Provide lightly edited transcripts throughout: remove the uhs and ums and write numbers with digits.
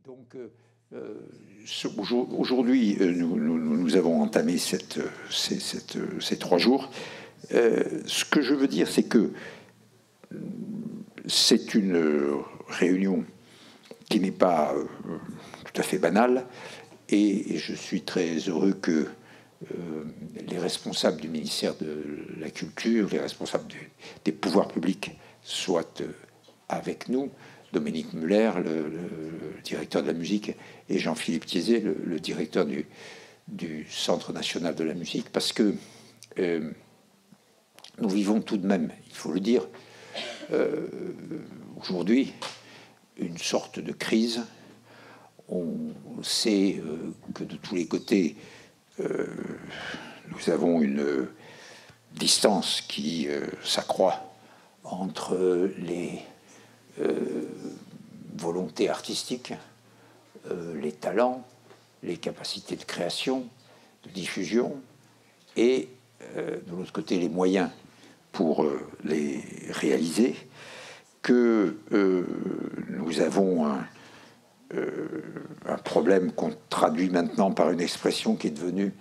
Donc, aujourd'hui, nous avons entamé ces 3 jours. Ce que je veux dire, c'est que c'est une réunion qui n'est pas tout à fait banale, et je suis très heureux que les responsables du ministère de la Culture, les responsables des pouvoirs publics soient avec nous. Dominique Muller, le directeur de la musique, et Jean-Philippe Thiézé, le directeur du Centre national de la musique, parce que nous vivons tout de même, il faut le dire, aujourd'hui, une sorte de crise. On sait que de tous les côtés, nous avons une distance qui s'accroît entre les volontés artistiques, les talents, les capacités de création, de diffusion, et de l'autre côté les moyens pour les réaliser, que nous avons un problème qu'on traduit maintenant par une expression qui est devenue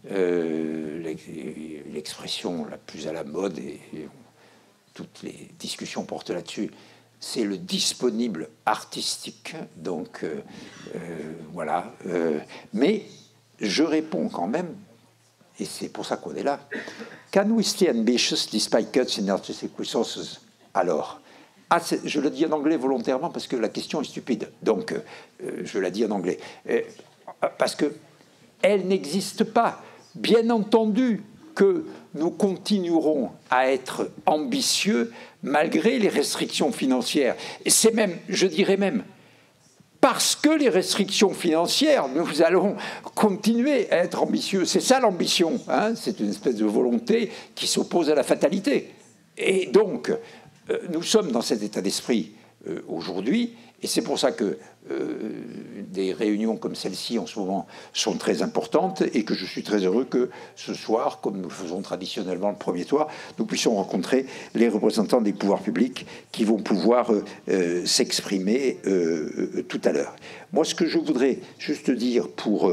l'expression la plus à la mode, et toutes les discussions portent là-dessus. C'est le disponible artistique. Donc, voilà. Mais je réponds quand même, et c'est pour ça qu'on est là. Can we stay ambitious despite cuts in artistic resources? Alors, je le dis en anglais volontairement parce que la question est stupide. Donc, je la dis en anglais. Parce que elle n'existe pas. Bien entendu que nous continuerons à être ambitieux malgré les restrictions financières. Et c'est même, je dirais même, parce que les restrictions financières, nous allons continuer à être ambitieux. C'est ça l'ambition, hein, c'est une espèce de volonté qui s'oppose à la fatalité. Et donc, nous sommes dans cet état d'esprit aujourd'hui, et c'est pour ça que des réunions comme celle-ci en ce moment sont très importantes, et que je suis très heureux que ce soir, comme nous faisons traditionnellement le premier soir, nous puissions rencontrer les représentants des pouvoirs publics qui vont pouvoir s'exprimer tout à l'heure. Moi, ce que je voudrais juste dire pour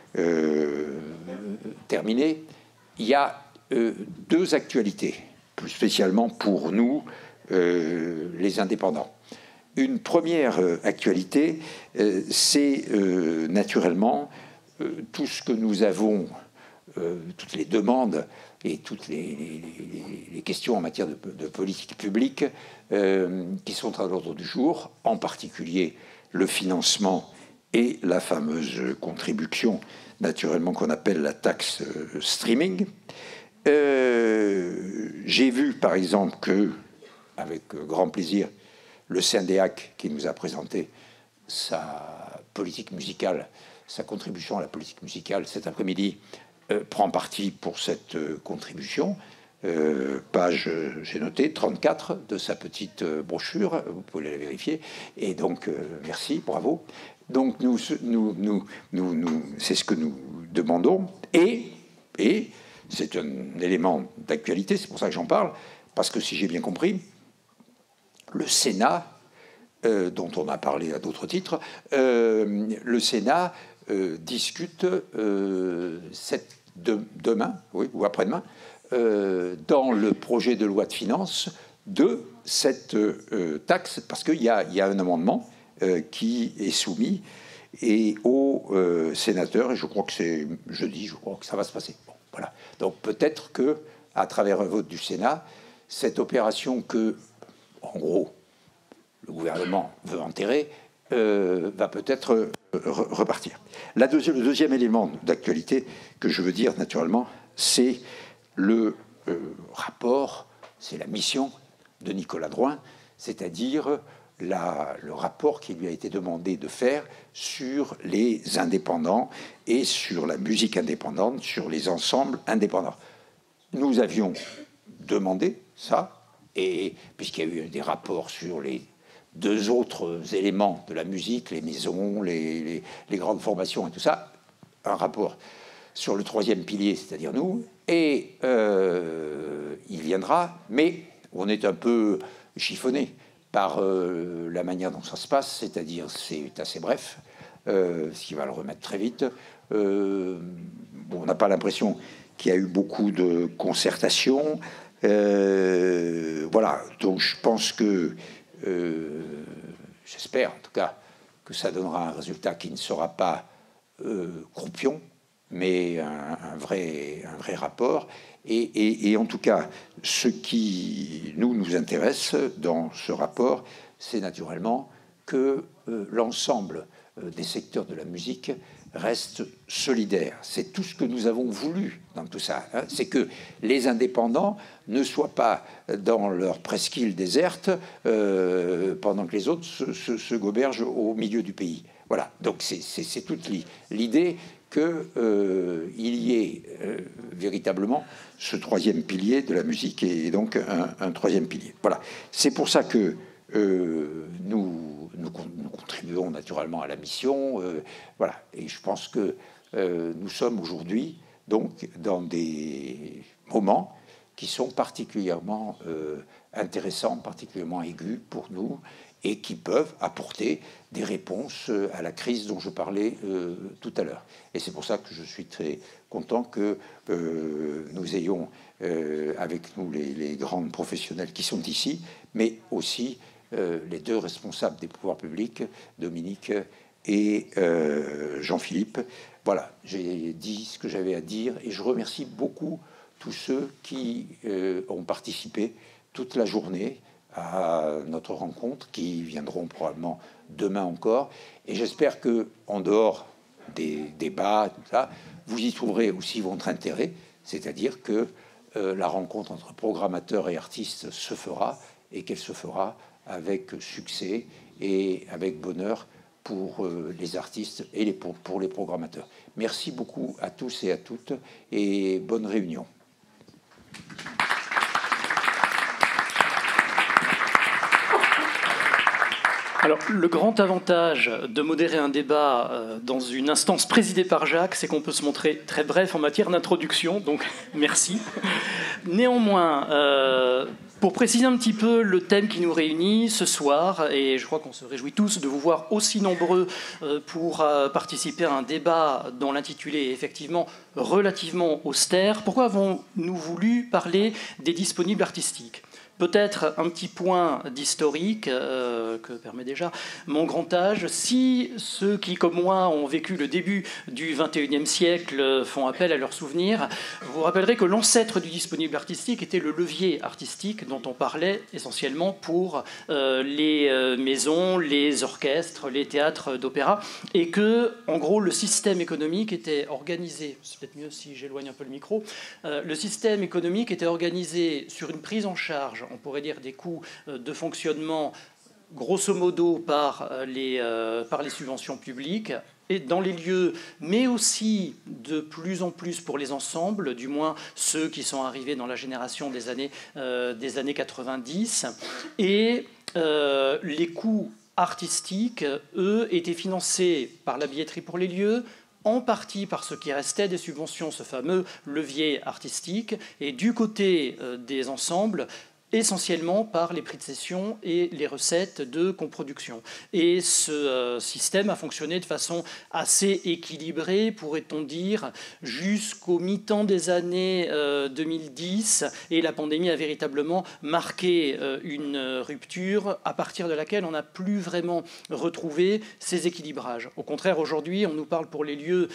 terminer, il y a 2 actualités, plus spécialement pour nous, les indépendants. Une première actualité, c'est naturellement tout ce que nous avons, toutes les demandes et toutes les questions en matière de politique publique qui sont à l'ordre du jour, en particulier le financement et la fameuse contribution, naturellement, qu'on appelle la taxe streaming. J'ai vu, par exemple, que, avec grand plaisir, le Syndeac, qui nous a présenté sa politique musicale, sa contribution à la politique musicale cet après-midi, prend parti pour cette contribution. Page, j'ai noté, 34 de sa petite brochure, vous pouvez la vérifier. Et donc, merci, bravo. Donc, c'est ce que nous demandons. Et c'est un élément d'actualité, c'est pour ça que j'en parle, parce que si j'ai bien compris, le Sénat, dont on a parlé à d'autres titres, le Sénat discute demain, oui, ou après-demain, dans le projet de loi de finances de cette taxe, parce qu'il y a un amendement qui est soumis aux sénateurs, et je crois que c'est jeudi, je crois que ça va se passer. Bon, voilà. Donc peut-être que, à travers un vote du Sénat, cette opération que, en gros, le gouvernement veut enterrer, va peut-être repartir. Le deuxième élément d'actualité que je veux dire, naturellement, c'est le rapport, c'est la mission de Nicolas Drouin, c'est-à-dire le rapport qui lui a été demandé de faire sur les indépendants et sur la musique indépendante, sur les ensembles indépendants. Nous avions demandé ça, et puisqu'il y a eu des rapports sur les 2 autres éléments de la musique, les maisons, les grandes formations et tout ça, un rapport sur le 3e pilier, c'est-à-dire nous, et il viendra, mais on est un peu chiffonné par la manière dont ça se passe, c'est-à-dire c'est assez bref. ce qui va le remettre très vite. Bon, on n'a pas l'impression qu'il y a eu beaucoup de concertation. Voilà, donc je pense que, j'espère en tout cas, que ça donnera un résultat qui ne sera pas croupion, mais un vrai rapport. Et en tout cas, ce qui nous intéresse dans ce rapport, c'est naturellement que l'ensemble des secteurs de la musique reste solidaire. C'est tout ce que nous avons voulu dans tout ça. Hein. C'est que les indépendants ne soient pas dans leur presqu'île déserte pendant que les autres se gobergent au milieu du pays. Voilà. Donc c'est toute l'idée qu'il y ait véritablement ce troisième pilier de la musique et donc un troisième pilier. Voilà. C'est pour ça que nous contribuons naturellement à la mission. Voilà. Et je pense que nous sommes aujourd'hui donc dans des moments qui sont particulièrement intéressants, particulièrement aigus pour nous, et qui peuvent apporter des réponses à la crise dont je parlais tout à l'heure. Et c'est pour ça que je suis très content que nous ayons avec nous les grands professionnels qui sont ici, mais aussi les deux responsables des pouvoirs publics, Dominique et Jean-Philippe. Voilà, j'ai dit ce que j'avais à dire, et je remercie beaucoup tous ceux qui ont participé toute la journée à notre rencontre, qui viendront probablement demain encore. Et j'espère que, en dehors des débats, tout ça, vous y trouverez aussi votre intérêt, c'est-à-dire que la rencontre entre programmateurs et artistes se fera, et qu'elle se fera avec succès et avec bonheur pour les artistes et pour les programmateurs. Merci beaucoup à tous et à toutes, et bonne réunion. Alors, le grand avantage de modérer un débat dans une instance présidée par Jacques, c'est qu'on peut se montrer très bref en matière d'introduction, donc merci. Néanmoins, pour préciser un petit peu le thème qui nous réunit ce soir, et je crois qu'on se réjouit tous de vous voir aussi nombreux pour participer à un débat dont l'intitulé est effectivement relativement austère, pourquoi avons-nous voulu parler des disponibles artistiques ? Peut-être un petit point d'historique que permet déjà mon grand âge. Si ceux qui, comme moi, ont vécu le début du XXIe siècle font appel à leurs souvenirs, vous rappellerez que l'ancêtre du disponible artistique était le levier artistique dont on parlait essentiellement pour les maisons, les orchestres, les théâtres d'opéra, et que, en gros, le système économique était organisé, c'est peut-être mieux si j'éloigne un peu le micro, le système économique était organisé sur une prise en charge, on pourrait dire, des coûts de fonctionnement, grosso modo par les subventions publiques, et dans les lieux, mais aussi de plus en plus pour les ensembles, du moins ceux qui sont arrivés dans la génération des années 90. Et les coûts artistiques, eux, étaient financés par la billetterie pour les lieux, en partie par ce qui restait des subventions, ce fameux levier artistique, et du côté des ensembles, essentiellement par les prix de cession et les recettes de coproduction. Et ce système a fonctionné de façon assez équilibrée, pourrait-on dire, jusqu'au mi-temps des années 2010, et la pandémie a véritablement marqué une rupture à partir de laquelle on n'a plus vraiment retrouvé ces équilibrages. Au contraire, aujourd'hui, on nous parle pour les lieux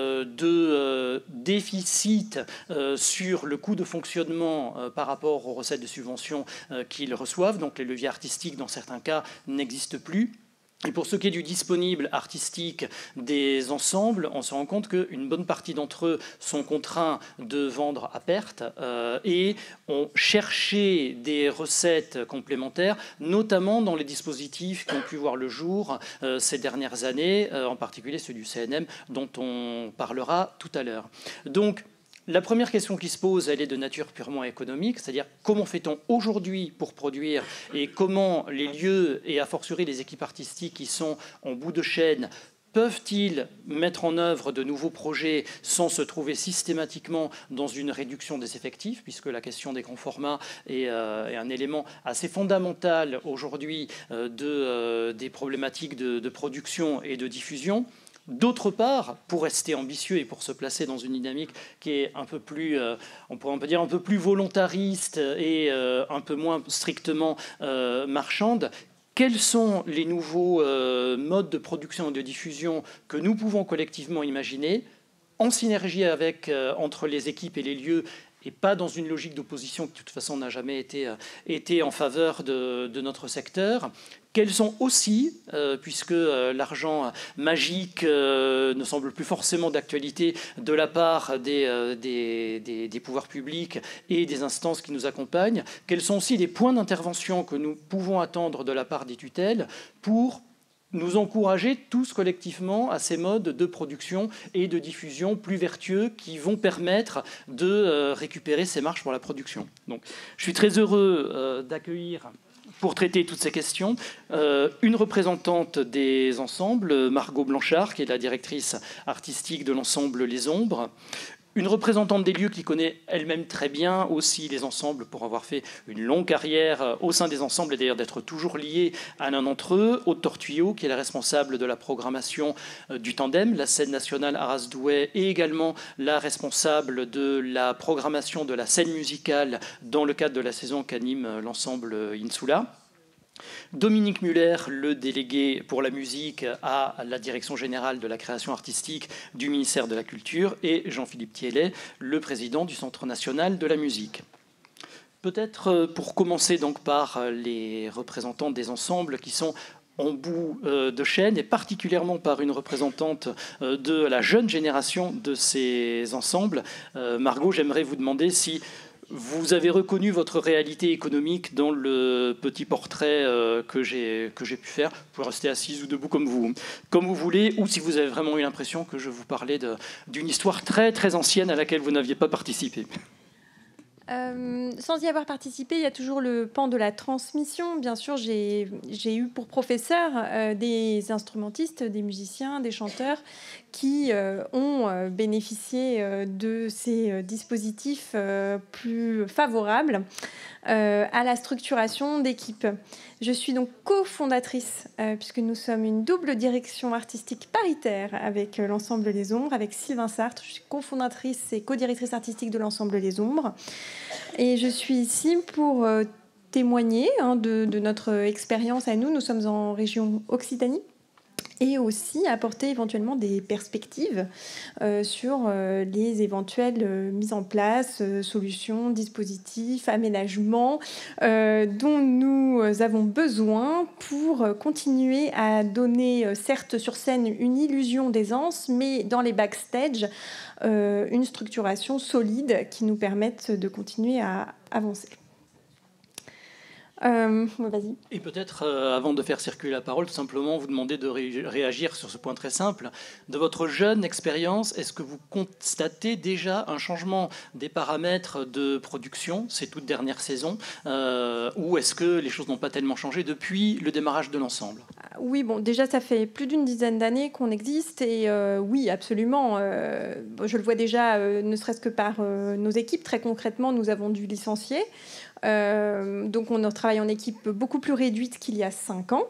de déficit sur le coût de fonctionnement par rapport aux recettes de subvention qu'ils reçoivent, donc les leviers artistiques dans certains cas n'existent plus. Et pour ce qui est du disponible artistique des ensembles, on se rend compte qu'une bonne partie d'entre eux sont contraints de vendre à perte et ont cherché des recettes complémentaires, notamment dans les dispositifs qui ont pu voir le jour ces dernières années, en particulier ceux du CNM, dont on parlera tout à l'heure. Donc, la première question qui se pose, elle est de nature purement économique, c'est-à-dire comment fait-on aujourd'hui pour produire et comment les lieux et a fortiori les équipes artistiques qui sont en bout de chaîne peuvent-ils mettre en œuvre de nouveaux projets sans se trouver systématiquement dans une réduction des effectifs, puisque la question des grands formats est un élément assez fondamental aujourd'hui des problématiques de production et de diffusion. D'autre part, pour rester ambitieux et pour se placer dans une dynamique qui est un peu plus, on peut dire un peu plus volontariste et un peu moins strictement marchande, quels sont les nouveaux modes de production et de diffusion que nous pouvons collectivement imaginer, en synergie entre les équipes et les lieux, et pas dans une logique d'opposition qui, de toute façon, n'a jamais été en faveur de notre secteur. Quels sont aussi, puisque l'argent magique ne semble plus forcément d'actualité de la part des pouvoirs publics et des instances qui nous accompagnent, quels sont aussi les points d'intervention que nous pouvons attendre de la part des tutelles pour nous encourager tous collectivement à ces modes de production et de diffusion plus vertueux qui vont permettre de récupérer ces marges pour la production. Donc, je suis très heureux d'accueillir, pour traiter toutes ces questions, une représentante des ensembles, Margot Blanchard, qui est la directrice artistique de l'ensemble Les Ombres, une représentante des lieux qui connaît elle-même très bien aussi les ensembles pour avoir fait une longue carrière au sein des ensembles et d'ailleurs d'être toujours liée à l'un d'entre eux, Aude Tortuillot, qui est la responsable de la programmation du Tandem, la scène nationale Arras-Douai, et également la responsable de la programmation de la scène musicale dans le cadre de la saison qu'anime l'ensemble Insula. Dominique Muller, le délégué pour la musique à la direction générale de la création artistique du ministère de la Culture, et Jean-Philippe Thiellet, le président du Centre national de la musique. Peut-être pour commencer donc par les représentants des ensembles qui sont en bout de chaîne, et particulièrement par une représentante de la jeune génération de ces ensembles. Margot, j'aimerais vous demander si vous avez reconnu votre réalité économique dans le petit portrait que j'ai pu faire. Vous pouvez rester assise ou debout comme vous voulez, ou si vous avez vraiment eu l'impression que je vous parlais d'une histoire très, très ancienne à laquelle vous n'aviez pas participé. Sans y avoir participé, il y a toujours le pan de la transmission. Bien sûr, j'ai eu pour professeurs des instrumentistes, des musiciens, des chanteurs qui ont bénéficié de ces dispositifs plus favorables à la structuration d'équipes. Je suis donc cofondatrice, puisque nous sommes une double direction artistique paritaire avec l'ensemble Les Ombres, avec Sylvain Sartre. Je suis cofondatrice et co-directrice artistique de l'ensemble Les Ombres. Et je suis ici pour témoigner de notre expérience à nous. Nous sommes en région Occitanie. Et aussi apporter éventuellement des perspectives sur les éventuelles mises en place, solutions, dispositifs, aménagements dont nous avons besoin pour continuer à donner, certes sur scène, une illusion d'aisance, mais dans les backstage, une structuration solide qui nous permette de continuer à avancer. Vas-y. Et peut-être, avant de faire circuler la parole, tout simplement vous demander de réagir sur ce point très simple. De votre jeune expérience, est-ce que vous constatez déjà un changement des paramètres de production ces toutes dernières saisons, ou est-ce que les choses n'ont pas tellement changé depuis le démarrage de l'ensemble ? Oui, bon, déjà, ça fait plus d'une dizaine d'années qu'on existe, et oui, absolument. Je le vois déjà, ne serait-ce que par nos équipes. Très concrètement, nous avons dû licencier. Donc on travaille en équipe beaucoup plus réduite qu'il y a 5 ans.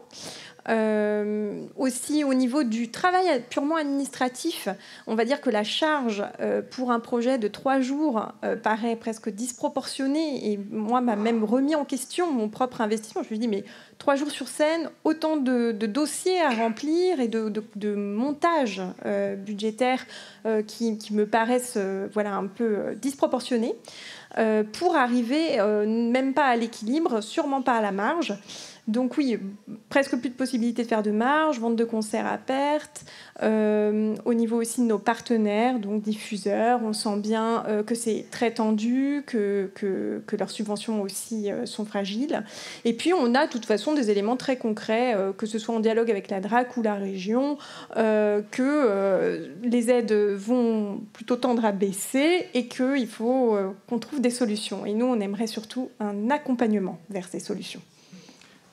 Aussi au niveau du travail purement administratif, on va dire que la charge pour un projet de 3 jours paraît presque disproportionnée, et moi m'a même remis en question mon propre investissement. Je me suis dit, mais 3 jours sur scène, autant de dossiers à remplir et de montages budgétaires qui me paraissent voilà, un peu disproportionnés. Pour arriver même pas à l'équilibre, sûrement pas à la marge. Donc oui, presque plus de possibilités de faire de marge, vente de concerts à perte. Au niveau aussi de nos partenaires, donc diffuseurs, on sent bien que c'est très tendu, que leurs subventions aussi sont fragiles. Et puis on a de toute façon des éléments très concrets, que ce soit en dialogue avec la DRAC ou la région, que les aides vont plutôt tendre à baisser et qu'il faut qu'on trouve des solutions. Et nous, on aimerait surtout un accompagnement vers ces solutions.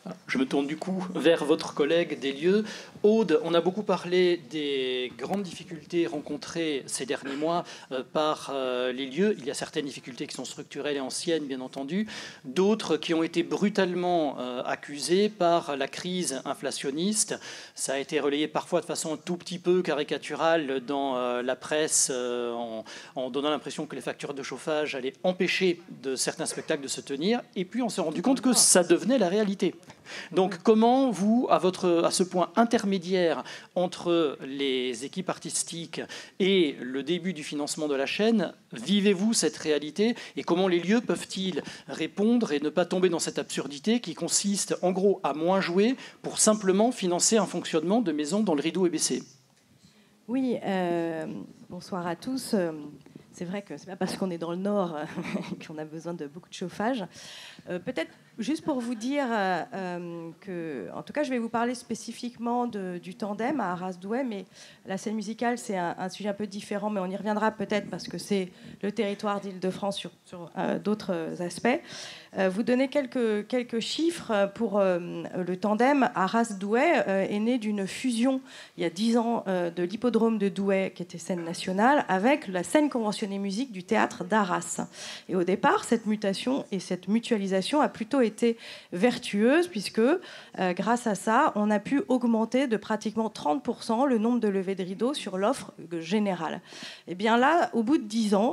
Je me tourne du coup vers votre collègue des lieux. Aude, on a beaucoup parlé des grandes difficultés rencontrées ces derniers mois par les lieux. Il y a certaines difficultés qui sont structurelles et anciennes, bien entendu, d'autres qui ont été brutalement accusées par la crise inflationniste. Ça a été relayé parfois de façon un tout petit peu caricaturale dans la presse en donnant l'impression que les factures de chauffage allaient empêcher de certains spectacles de se tenir. Et puis on s'est rendu compte que ça devenait la réalité. Donc comment vous, à ce point intermédiaire entre les équipes artistiques et le début du financement de la chaîne, vivez-vous cette réalité et comment les lieux peuvent-ils répondre et ne pas tomber dans cette absurdité qui consiste en gros à moins jouer pour simplement financer un fonctionnement de maison dont le rideau est baissé? Oui, bonsoir à tous. C'est vrai que c'est pas parce qu'on est dans le Nord qu'on a besoin de beaucoup de chauffage. Peut-être juste pour vous dire que, en tout cas, je vais vous parler spécifiquement du tandem à Arras-Douai, mais la scène musicale, c'est un sujet un peu différent, mais on y reviendra peut-être parce que c'est le territoire d'Île-de-France sur d'autres aspects. Vous donner quelques chiffres pour le tandem. Arras-Douai est né d'une fusion il y a 10 ans de l'hippodrome de Douai, qui était scène nationale, avec la scène conventionnée musique du théâtre d'Arras. Et au départ, cette mutation et cette mutualisation a plutôt été vertueuse, puisque grâce à ça, on a pu augmenter de pratiquement 30% le nombre de levées de rideaux sur l'offre générale. Et bien là, au bout de 10 ans,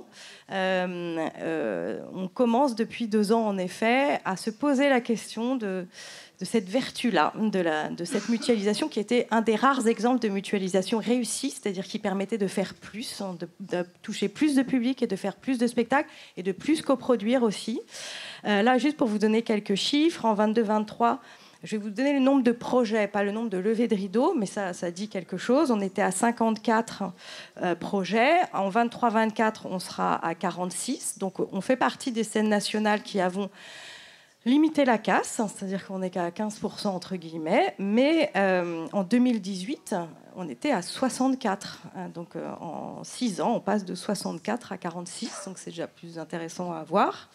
on commence depuis 2 ans, en effet, à se poser la question de cette vertu-là, de cette mutualisation qui était un des rares exemples de mutualisation réussie, c'est-à-dire qui permettait de faire plus, de toucher plus de public et de faire plus de spectacles et de plus coproduire aussi. Là, juste pour vous donner quelques chiffres, en 22-23, je vais vous donner le nombre de projets, pas le nombre de levées de rideaux, mais ça dit quelque chose. On était à 54 projets. En 23-24, on sera à 46. Donc, on fait partie des scènes nationales qui avons limité la casse, c'est-à-dire qu'on n'est qu'à 15% entre guillemets. Mais en 2018, on était à 64. Donc, en 6 ans, on passe de 64 à 46. Donc, c'est déjà plus intéressant à voir.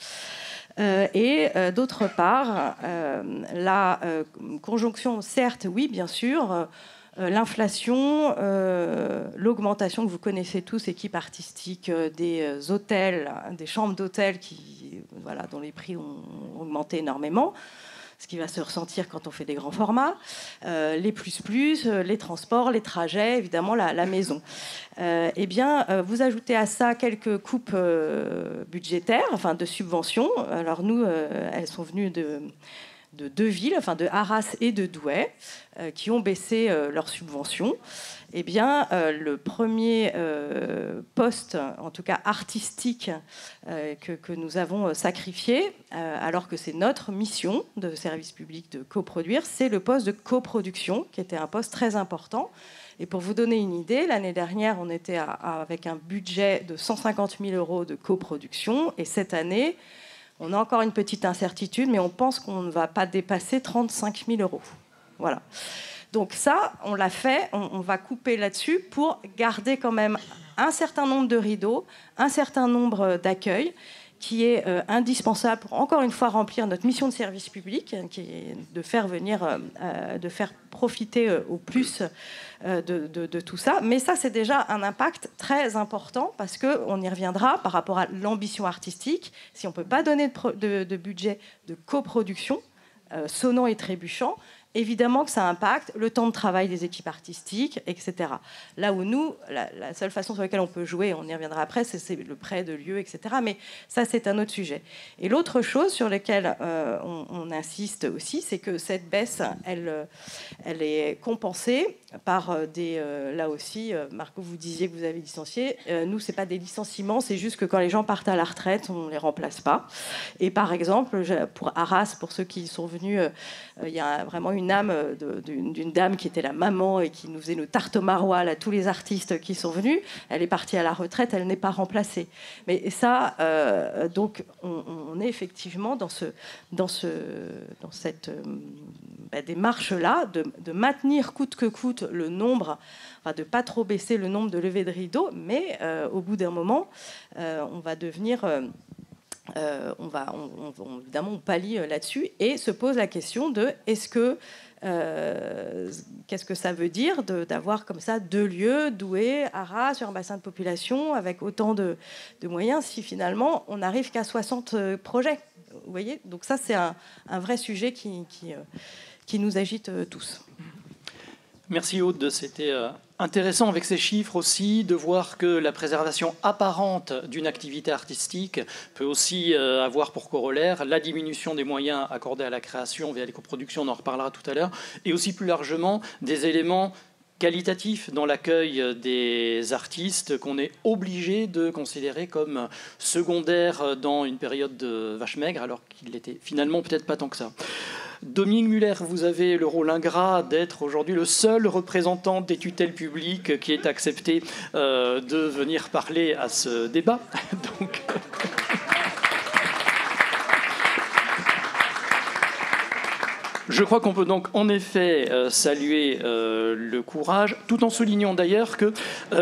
Et d'autre part, la conjonction, certes, oui, bien sûr, l'inflation, l'augmentation que vous connaissez tous, équipe artistique, des hôtels, des chambres d'hôtel dont les prix ont augmenté énormément, ce qui va se ressentir quand on fait des grands formats, les plus, les transports, les trajets, évidemment la maison. Eh bien, vous ajoutez à ça quelques coupes budgétaires, enfin de subventions. Alors nous, elles sont venues de 2 villes, enfin de Arras et de Douai, qui ont baissé leurs subventions. Eh bien, le premier poste, en tout cas artistique, que nous avons sacrifié, alors que c'est notre mission de service public de coproduire, c'est le poste de coproduction, qui était un poste très important. Et pour vous donner une idée, l'année dernière, on était avec un budget de 150 000 euros de coproduction, et cette année, on a encore une petite incertitude, mais on pense qu'on ne va pas dépasser 35 000 euros. Voilà. Donc ça, on l'a fait, on va couper là-dessus pour garder quand même un certain nombre de rideaux, un certain nombre d'accueils, qui est indispensable pour, encore une fois, remplir notre mission de service public, qui est de faire profiter au plus de tout ça. Mais ça, c'est déjà un impact très important, parce qu'on y reviendra par rapport à l'ambition artistique. Si on ne peut pas donner de budget de coproduction, sonnant et trébuchant, évidemment que ça impacte le temps de travail des équipes artistiques, etc. Là où nous, la seule façon sur laquelle on peut jouer, on y reviendra après, c'est le prêt de lieux, etc. Mais ça, c'est un autre sujet. Et l'autre chose sur laquelle on insiste aussi, c'est que cette baisse, elle est compensée par là aussi, Marco, vous disiez que vous avez licencié. Nous, c'est pas des licenciements, c'est juste que quand les gens partent à la retraite, on les remplace pas. Et par exemple, pour Arras, pour ceux qui sont venus, il y a vraiment une âme d'une dame qui était la maman et qui nous faisait nos tartes au maroilles à tous les artistes qui sont venus. Elle est partie à la retraite, elle n'est pas remplacée. Mais ça, donc, on est effectivement dans cette démarche-là de maintenir coûte que coûte le nombre, enfin, de ne pas trop baisser le nombre de levées de rideaux, mais au bout d'un moment, on va devenir évidemment, on pallie là-dessus et se pose la question de qu'est-ce que ça veut dire d'avoir comme ça 2 lieux, Douai, Arras, sur un bassin de population avec autant de moyens, si finalement on n'arrive qu'à 60 projets. Vous voyez, donc ça c'est un vrai sujet qui nous agite tous. Merci Aude, c'était intéressant avec ces chiffres aussi de voir que la préservation apparente d'une activité artistique peut aussi avoir pour corollaire la diminution des moyens accordés à la création via les coproductions, on en reparlera tout à l'heure, et aussi plus largement des éléments qualitatif dans l'accueil des artistes qu'on est obligé de considérer comme secondaires dans une période de vache maigre, alors qu'il l'était finalement peut-être pas tant que ça. Dominique Muller, vous avez le rôle ingrat d'être aujourd'hui le seul représentant des tutelles publiques qui ait accepté de venir parler à ce débat. Donc... Je crois qu'on peut donc en effet saluer le courage, tout en soulignant d'ailleurs que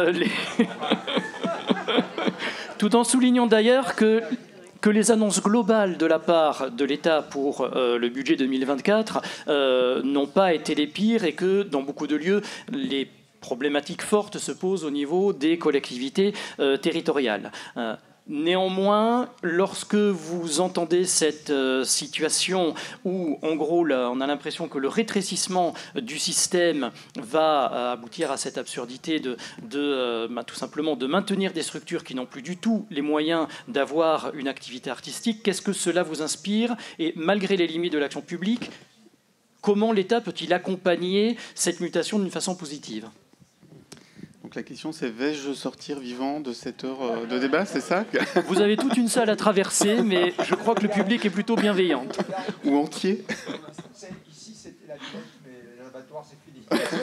que les annonces globales de la part de l'État pour le budget 2024 n'ont pas été les pires et que dans beaucoup de lieux, les problématiques fortes se posent au niveau des collectivités territoriales. Néanmoins, lorsque vous entendez cette situation où, en gros, là, on a l'impression que le rétrécissement du système va aboutir à cette absurdité tout simplement de maintenir des structures qui n'ont plus du tout les moyens d'avoir une activité artistique, qu'est-ce que cela vous inspire? Et malgré les limites de l'action publique, comment l'État peut-il accompagner cette mutation d'une façon positive? Donc la question c'est, vais-je sortir vivant de cette heure de débat, c'est ça? Vous avez toute une salle à traverser, mais je crois que le public est plutôt bienveillant. Ou entier? Ici c'était la lunette, mais l'abattoir c'est fini.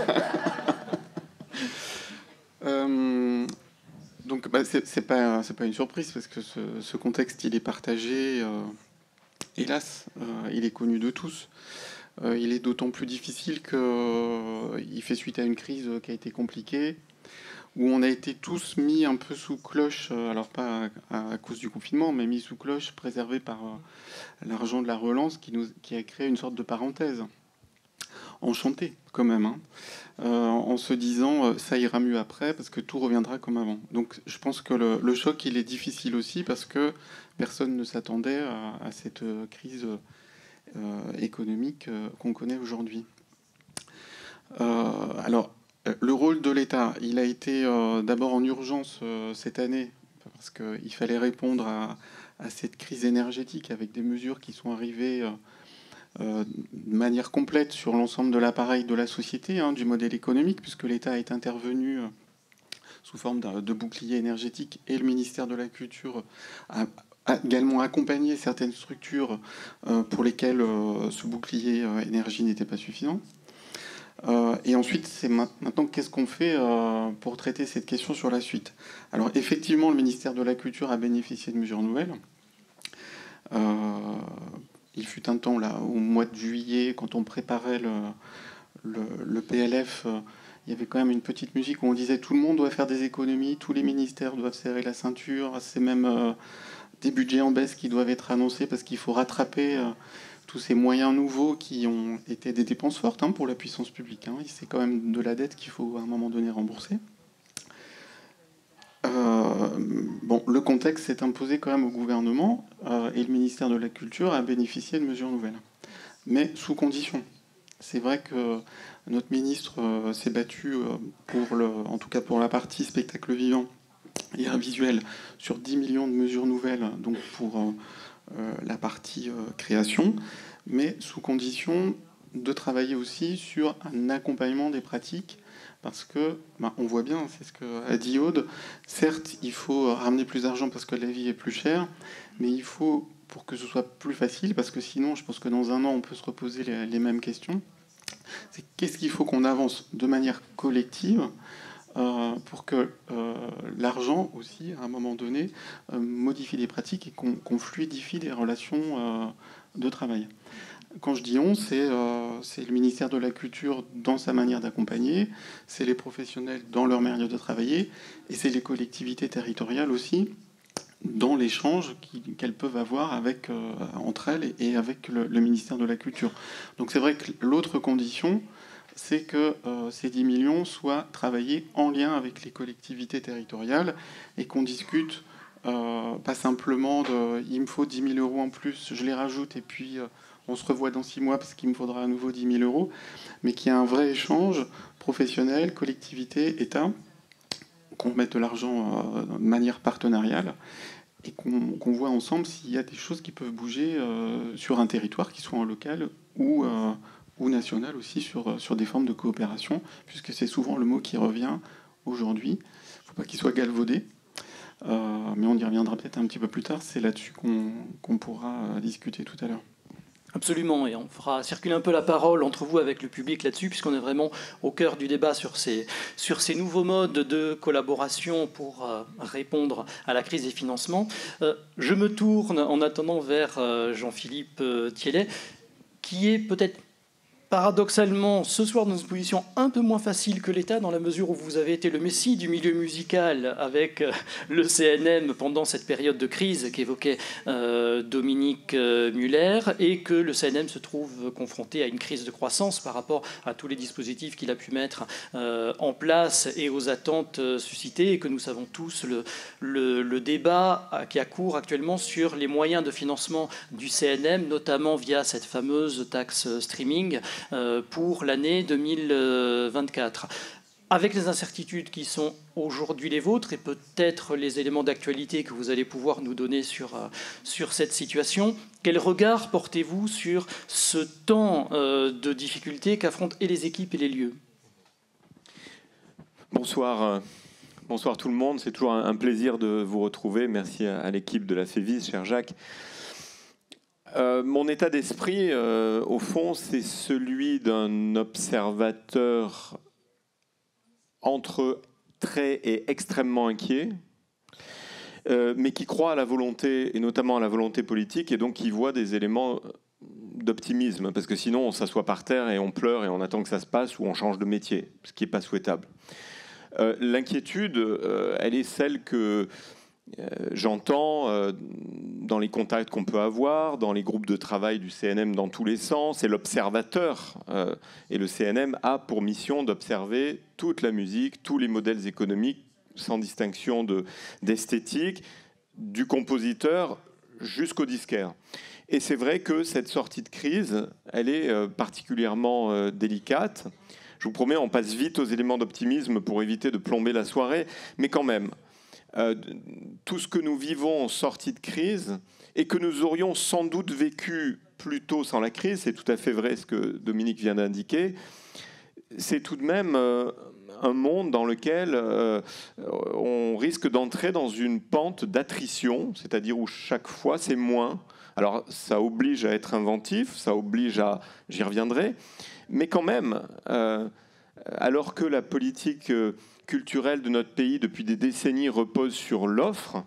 Donc c'est pas une surprise parce que ce contexte il est partagé, hélas, il est connu de tous. Il est d'autant plus difficile qu'il fait suite à une crise qui a été compliquée, où on a été tous mis un peu sous cloche, alors pas à cause du confinement, mais mis sous cloche, préservés par l'argent de la relance qui a créé une sorte de parenthèse. Enchantée quand même, hein, en se disant ça ira mieux après parce que tout reviendra comme avant. Donc je pense que le choc il est difficile aussi parce que personne ne s'attendait à cette crise économique qu'on connaît aujourd'hui. Alors, le rôle de l'État, il a été d'abord en urgence cette année, parce qu'il fallait répondre à cette crise énergétique avec des mesures qui sont arrivées de manière complète sur l'ensemble de l'appareil de la société, du modèle économique, puisque l'État est intervenu sous forme de bouclier énergétique et le ministère de la Culture a également accompagné certaines structures pour lesquelles ce bouclier énergie n'était pas suffisant. Et ensuite, c'est maintenant qu'est-ce qu'on fait pour traiter cette question sur la suite? Alors effectivement, le ministère de la Culture a bénéficié de mesures nouvelles. Il fut un temps, là, au mois de juillet, quand on préparait le PLF, il y avait quand même une petite musique où on disait tout le monde doit faire des économies, tous les ministères doivent serrer la ceinture, c'est même des budgets en baisse qui doivent être annoncés parce qu'il faut rattraper tous ces moyens nouveaux qui ont été des dépenses fortes pour la puissance publique. C'est quand même de la dette qu'il faut à un moment donné rembourser. Le contexte s'est imposé quand même au gouvernement et le ministère de la Culture a bénéficié de mesures nouvelles, mais sous conditions. C'est vrai que notre ministre s'est battu en tout cas pour la partie spectacle vivant et art visuel sur 10 millions de mesures nouvelles, donc pour la partie création, mais sous condition de travailler aussi sur un accompagnement des pratiques, parce que on voit bien, c'est ce qu'a dit Aude, certes il faut ramener plus d'argent parce que la vie est plus chère, mais il faut, pour que ce soit plus facile, parce que sinon je pense que dans un an on peut se reposer les mêmes questions, c'est qu'est-ce qu'il faut qu'on avance de manière collective pour que l'argent aussi, à un moment donné, modifie des pratiques et qu'on fluidifie les relations de travail. Quand je dis on, c'est le ministère de la Culture dans sa manière d'accompagner, c'est les professionnels dans leur manière de travailler, et c'est les collectivités territoriales aussi, dans l'échange qu'elles peuvent avoir avec, entre elles et avec le ministère de la Culture. Donc c'est vrai que l'autre condition, c'est que ces 10 millions soient travaillés en lien avec les collectivités territoriales et qu'on discute pas simplement de « il me faut 10 000 euros en plus, je les rajoute et puis on se revoit dans 6 mois parce qu'il me faudra à nouveau 10 000 euros », mais qu'il y ait un vrai échange professionnel, collectivité, État, qu'on mette de l'argent de manière partenariale et qu'on voit ensemble s'il y a des choses qui peuvent bouger sur un territoire, qui soit en local ou national aussi, sur des formes de coopération, puisque c'est souvent le mot qui revient aujourd'hui. Il ne faut pas qu'il soit galvaudé, mais on y reviendra peut-être un petit peu plus tard. C'est là-dessus qu'on pourra discuter tout à l'heure. Absolument, et on fera circuler un peu la parole entre vous avec le public là-dessus, puisqu'on est vraiment au cœur du débat sur ces nouveaux modes de collaboration pour répondre à la crise des financements. Je me tourne en attendant vers Jean-Philippe Thiellet, qui est peut-être paradoxalement ce soir dans une position un peu moins facile que l'État, dans la mesure où vous avez été le messie du milieu musical avec le CNM pendant cette période de crise qu'évoquait Dominique Muller, et que le CNM se trouve confronté à une crise de croissance par rapport à tous les dispositifs qu'il a pu mettre en place et aux attentes suscitées, et que nous savons tous le débat qui a cours actuellement sur les moyens de financement du CNM, notamment via cette fameuse taxe streaming pour l'année 2024. Avec les incertitudes qui sont aujourd'hui les vôtres et peut-être les éléments d'actualité que vous allez pouvoir nous donner sur cette situation, quel regard portez-vous sur ce temps de difficulté qu'affrontent et les équipes et les lieux ? Bonsoir. Bonsoir tout le monde. C'est toujours un plaisir de vous retrouver. Merci à l'équipe de la FEVIS, cher Jacques. Mon état d'esprit, au fond, c'est celui d'un observateur entre très et extrêmement inquiet, mais qui croit à la volonté, et notamment à la volonté politique, et donc qui voit des éléments d'optimisme, parce que sinon on s'assoit par terre et on pleure et on attend que ça se passe, ou on change de métier, ce qui n'est pas souhaitable. L'inquiétude, elle est celle que j'entends dans les contacts qu'on peut avoir, dans les groupes de travail du CNM dans tous les sens, et l'observateur. Et le CNM a pour mission d'observer toute la musique, tous les modèles économiques, sans distinction d'esthétique, du compositeur jusqu'au disquaire. Et c'est vrai que cette sortie de crise, elle est particulièrement délicate. Je vous promets, on passe vite aux éléments d'optimisme pour éviter de plomber la soirée, mais quand même, tout ce que nous vivons en sortie de crise et que nous aurions sans doute vécu plus tôt sans la crise, c'est tout à fait vrai ce que Dominique vient d'indiquer, c'est tout de même un monde dans lequel on risque d'entrer dans une pente d'attrition, c'est-à-dire où chaque fois c'est moins. Alors ça oblige à être inventif, ça oblige à... J'y reviendrai, mais quand même, alors que la politique culturelle de notre pays depuis des décennies repose sur l'offre,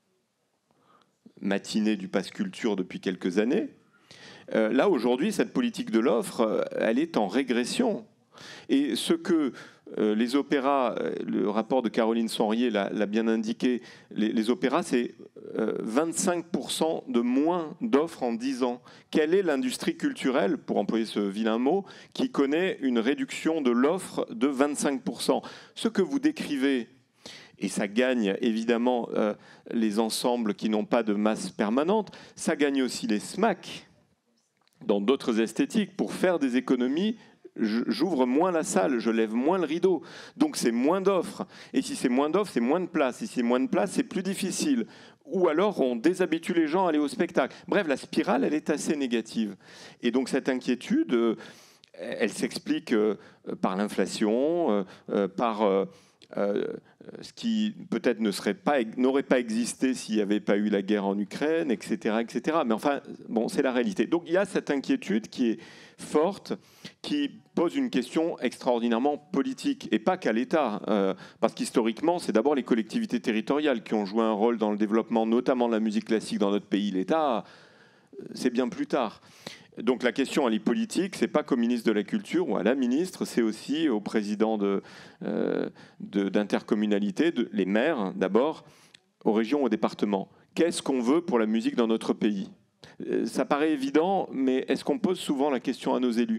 matinée du Pass Culture depuis quelques années, là aujourd'hui cette politique de l'offre, elle est en régression. Et ce que les opéras, le rapport de Caroline Sanrier l'a bien indiqué, les opéras c'est 25% de moins d'offres en 10 ans. Quelle est l'industrie culturelle, pour employer ce vilain mot, qui connaît une réduction de l'offre de 25%? Ce que vous décrivez, et ça gagne évidemment les ensembles qui n'ont pas de masse permanente, ça gagne aussi les SMAC dans d'autres esthétiques pour faire des économies. J'ouvre moins la salle, je lève moins le rideau. Donc c'est moins d'offres. Et si c'est moins d'offres, c'est moins de place. Et si c'est moins de place, c'est plus difficile. Ou alors on déshabitue les gens à aller au spectacle. Bref, la spirale, elle est assez négative. Et donc cette inquiétude, elle s'explique par l'inflation, par ce qui peut-être n'aurait pas existé s'il n'y avait pas eu la guerre en Ukraine, etc., etc. Mais enfin, bon, c'est la réalité. Donc il y a cette inquiétude qui est forte, qui pose une question extraordinairement politique, et pas qu'à l'État, parce qu'historiquement, c'est d'abord les collectivités territoriales qui ont joué un rôle dans le développement, notamment de la musique classique dans notre pays. L'État, c'est bien plus tard. Donc la question, elle est politique, c'est pas qu'au ministre de la Culture ou à la ministre, c'est aussi au président d'intercommunalité, les maires d'abord, aux régions, aux départements. qu'est-ce qu'on veut pour la musique dans notre pays ? Ça paraît évident, mais est-ce qu'on pose souvent la question à nos élus ?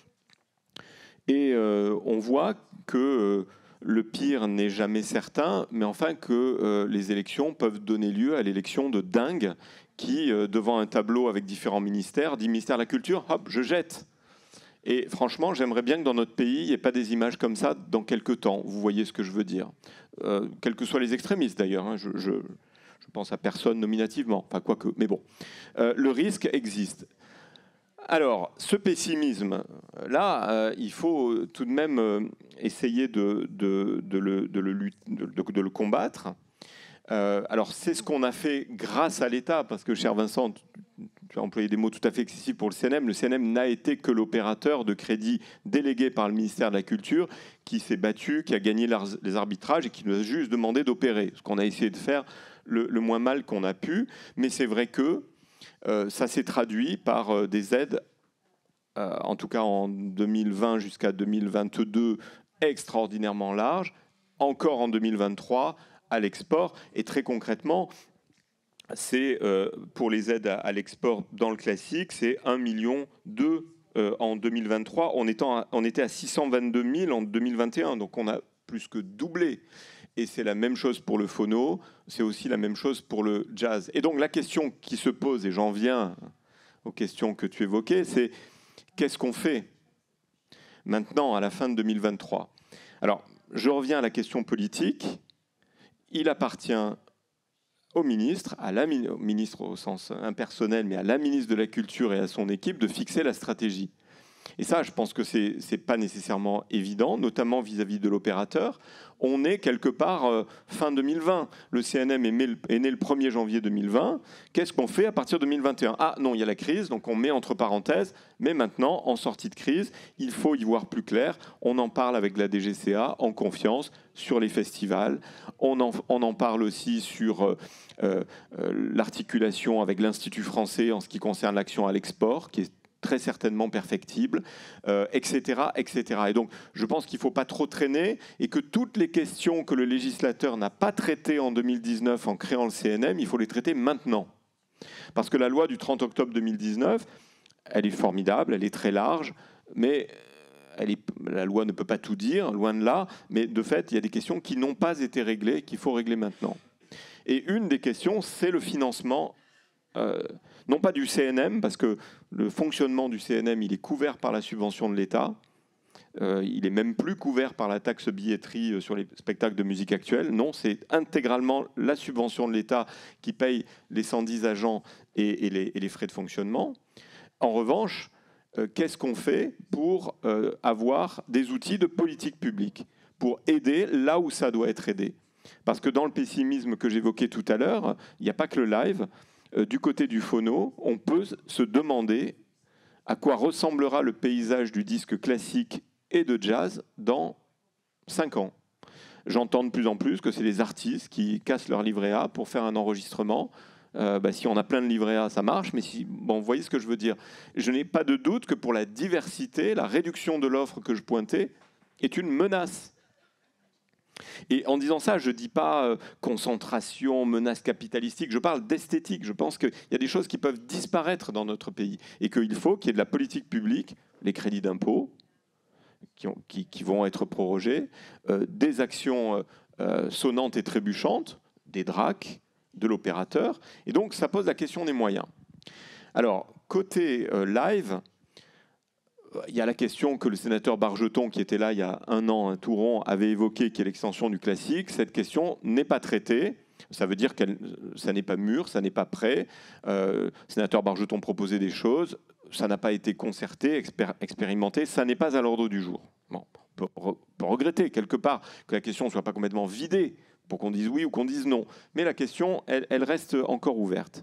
Et on voit que le pire n'est jamais certain, mais enfin que les élections peuvent donner lieu à l'élection de dingues qui, devant un tableau avec différents ministères, dit ministère de la Culture, hop, je jette. Et franchement, j'aimerais bien que dans notre pays, il n'y ait pas des images comme ça dans quelques temps. Vous voyez ce que je veux dire. Quels que soient les extrémistes d'ailleurs, hein, je pense à personne nominativement, enfin quoique, mais bon. Le risque existe. Alors, ce pessimisme-là, il faut tout de même essayer de le combattre. Alors, c'est ce qu'on a fait grâce à l'État, parce que, cher Vincent, tu as employé des mots tout à fait excessifs pour le CNM. Le CNM n'a été que l'opérateur de crédit délégué par le ministère de la Culture qui s'est battu, qui a gagné les arbitrages et qui nous a juste demandé d'opérer. Ce qu'on a essayé de faire le moins mal qu'on a pu. Mais c'est vrai que ça s'est traduit par des aides, en tout cas en 2020 jusqu'à 2022, extraordinairement larges, encore en 2023 à l'export. Et très concrètement, c'est pour les aides à l'export dans le classique, c'est 1,2 million en 2023. On était à 622 000 en 2021, donc on a plus que doublé. Et c'est la même chose pour le phono, c'est aussi la même chose pour le jazz. Et donc la question qui se pose, et j'en viens aux questions que tu évoquais, c'est qu'est-ce qu'on fait maintenant à la fin de 2023 ? Alors, je reviens à la question politique. Il appartient au ministre, au ministre au sens impersonnel, mais à la ministre de la Culture et à son équipe de fixer la stratégie. Et ça, je pense que c'est pas nécessairement évident, notamment vis-à-vis de l'opérateur. On est quelque part fin 2020. Le CNM est né le 1er janvier 2020. Qu'est-ce qu'on fait à partir de 2021 ? Ah non, il y a la crise, donc on met entre parenthèses. Mais maintenant, en sortie de crise, il faut y voir plus clair. On en parle avec la DGCA en confiance sur les festivals. On en parle aussi sur l'articulation avec l'Institut français en ce qui concerne l'action à l'export, qui est très certainement perfectible, etc., etc. Et donc, je pense qu'il ne faut pas trop traîner et que toutes les questions que le législateur n'a pas traitées en 2019 en créant le CNM, il faut les traiter maintenant. Parce que la loi du 30 octobre 2019, elle est formidable, elle est très large, mais la loi ne peut pas tout dire, loin de là, mais de fait, il y a des questions qui n'ont pas été réglées, qu'il faut régler maintenant. Et une des questions, c'est le financement non pas du CNM, parce que le fonctionnement du CNM, il est couvert par la subvention de l'État. Il est même plus couvert par la taxe billetterie sur les spectacles de musique actuelle. Non, c'est intégralement la subvention de l'État qui paye les 110 agents et les frais de fonctionnement. En revanche, qu'est-ce qu'on fait pour avoir des outils de politique publique, pour aider là où ça doit être aidé ? Parce que dans le pessimisme que j'évoquais tout à l'heure, il n'y a pas que le live. Du côté du phono, on peut se demander à quoi ressemblera le paysage du disque classique et de jazz dans 5 ans. J'entends de plus en plus que c'est les artistes qui cassent leur livret A pour faire un enregistrement. Si on a plein de livrets A, ça marche, mais vous voyez ce que je veux dire. Je n'ai pas de doute que pour la diversité, la réduction de l'offre que je pointais est une menace. Et en disant ça, je ne dis pas concentration, menace capitalistique, je parle d'esthétique. Je pense qu'il y a des choses qui peuvent disparaître dans notre pays et qu'il faut qu'il y ait de la politique publique, les crédits d'impôt qui vont être prorogés, des actions sonnantes et trébuchantes, des DRAC, de l'opérateur. Et donc, ça pose la question des moyens. Alors, côté live, il y a la question que le sénateur Bargeton, qui était là il y a un an, un tout rond, avait évoquée, qui est l'extension du classique. Cette question n'est pas traitée. Ça veut dire que ça n'est pas mûr, ça n'est pas prêt. Le sénateur Bargeton proposait des choses. Ça n'a pas été concerté, expérimenté. Ça n'est pas à l'ordre du jour. Bon, on peut regretter quelque part que la question ne soit pas complètement vidée pour qu'on dise oui ou qu'on dise non. Mais la question, elle reste encore ouverte.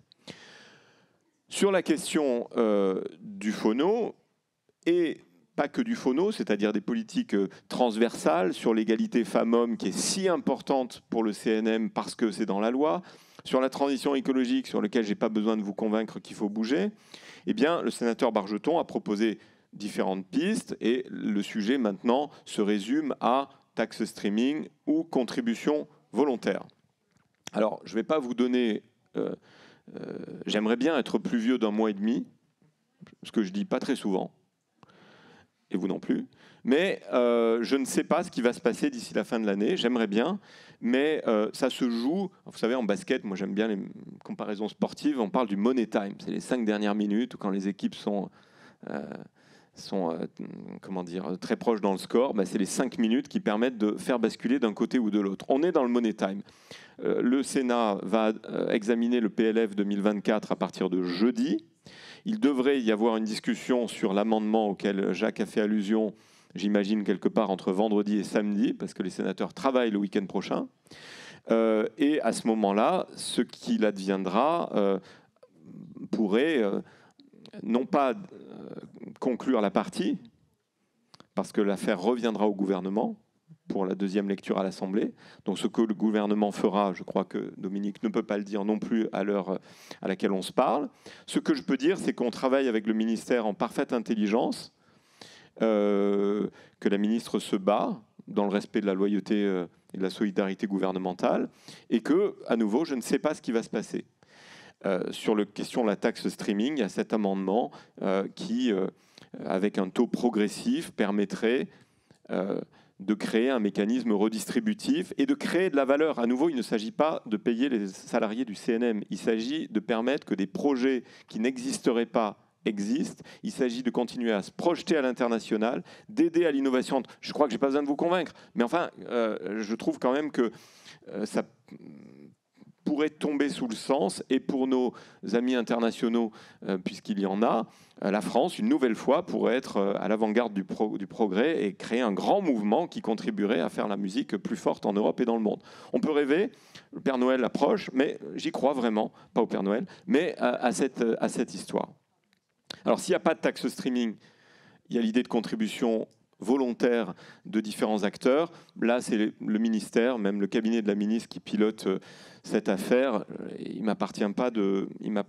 Sur la question du phono, et pas que du phono, c'est-à-dire des politiques transversales sur l'égalité femmes-hommes qui est si importante pour le CNM parce que c'est dans la loi, sur la transition écologique sur laquelle je n'ai pas besoin de vous convaincre qu'il faut bouger, eh bien, le sénateur Bargeton a proposé différentes pistes et le sujet maintenant se résume à taxe streaming ou contribution volontaire. Alors, je ne vais pas vous donner j'aimerais bien être plus vieux d'1 mois et demi, ce que je dis pas très souvent, et vous non plus. Mais je ne sais pas ce qui va se passer d'ici la fin de l'année. J'aimerais bien, mais ça se joue. Vous savez, en basket, moi j'aime bien les comparaisons sportives. On parle du money time. C'est les 5 dernières minutes où quand les équipes sont comment dire, très proches dans le score. C'est les 5 minutes qui permettent de faire basculer d'un côté ou de l'autre. On est dans le money time. Le Sénat va examiner le PLF 2024 à partir de jeudi. Il devrait y avoir une discussion sur l'amendement auquel Jacques a fait allusion, j'imagine quelque part entre vendredi et samedi, parce que les sénateurs travaillent le week-end prochain. Et à ce moment-là, ce qu'il adviendra pourrait non pas conclure la partie, parce que l'affaire reviendra au gouvernement pour la 2e lecture à l'Assemblée. Donc ce que le gouvernement fera, je crois que Dominique ne peut pas le dire non plus à l'heure à laquelle on se parle. Ce que je peux dire, c'est qu'on travaille avec le ministère en parfaite intelligence, que la ministre se bat dans le respect de la loyauté et de la solidarité gouvernementale, et que, à nouveau, je ne sais pas ce qui va se passer. Sur la question de la taxe streaming, il y a cet amendement qui, avec un taux progressif, permettrait de créer un mécanisme redistributif et de créer de la valeur. À nouveau, il ne s'agit pas de payer les salariés du CNM. Il s'agit de permettre que des projets qui n'existeraient pas existent. Il s'agit de continuer à se projeter à l'international, d'aider à l'innovation. Je crois que je n'ai pas besoin de vous convaincre, mais enfin, je trouve quand même que ça pourrait tomber sous le sens, et pour nos amis internationaux, puisqu'il y en a, la France, une nouvelle fois, pourrait être à l'avant-garde du progrès et créer un grand mouvement qui contribuerait à faire la musique plus forte en Europe et dans le monde. On peut rêver, le Père Noël approche, mais j'y crois vraiment, pas au Père Noël, mais à cette histoire. Alors s'il n'y a pas de taxe streaming, il y a l'idée de contribution volontaire de différents acteurs. Là, c'est le ministère, même le cabinet de la ministre qui pilote cette affaire. Il ne m'appartient pas de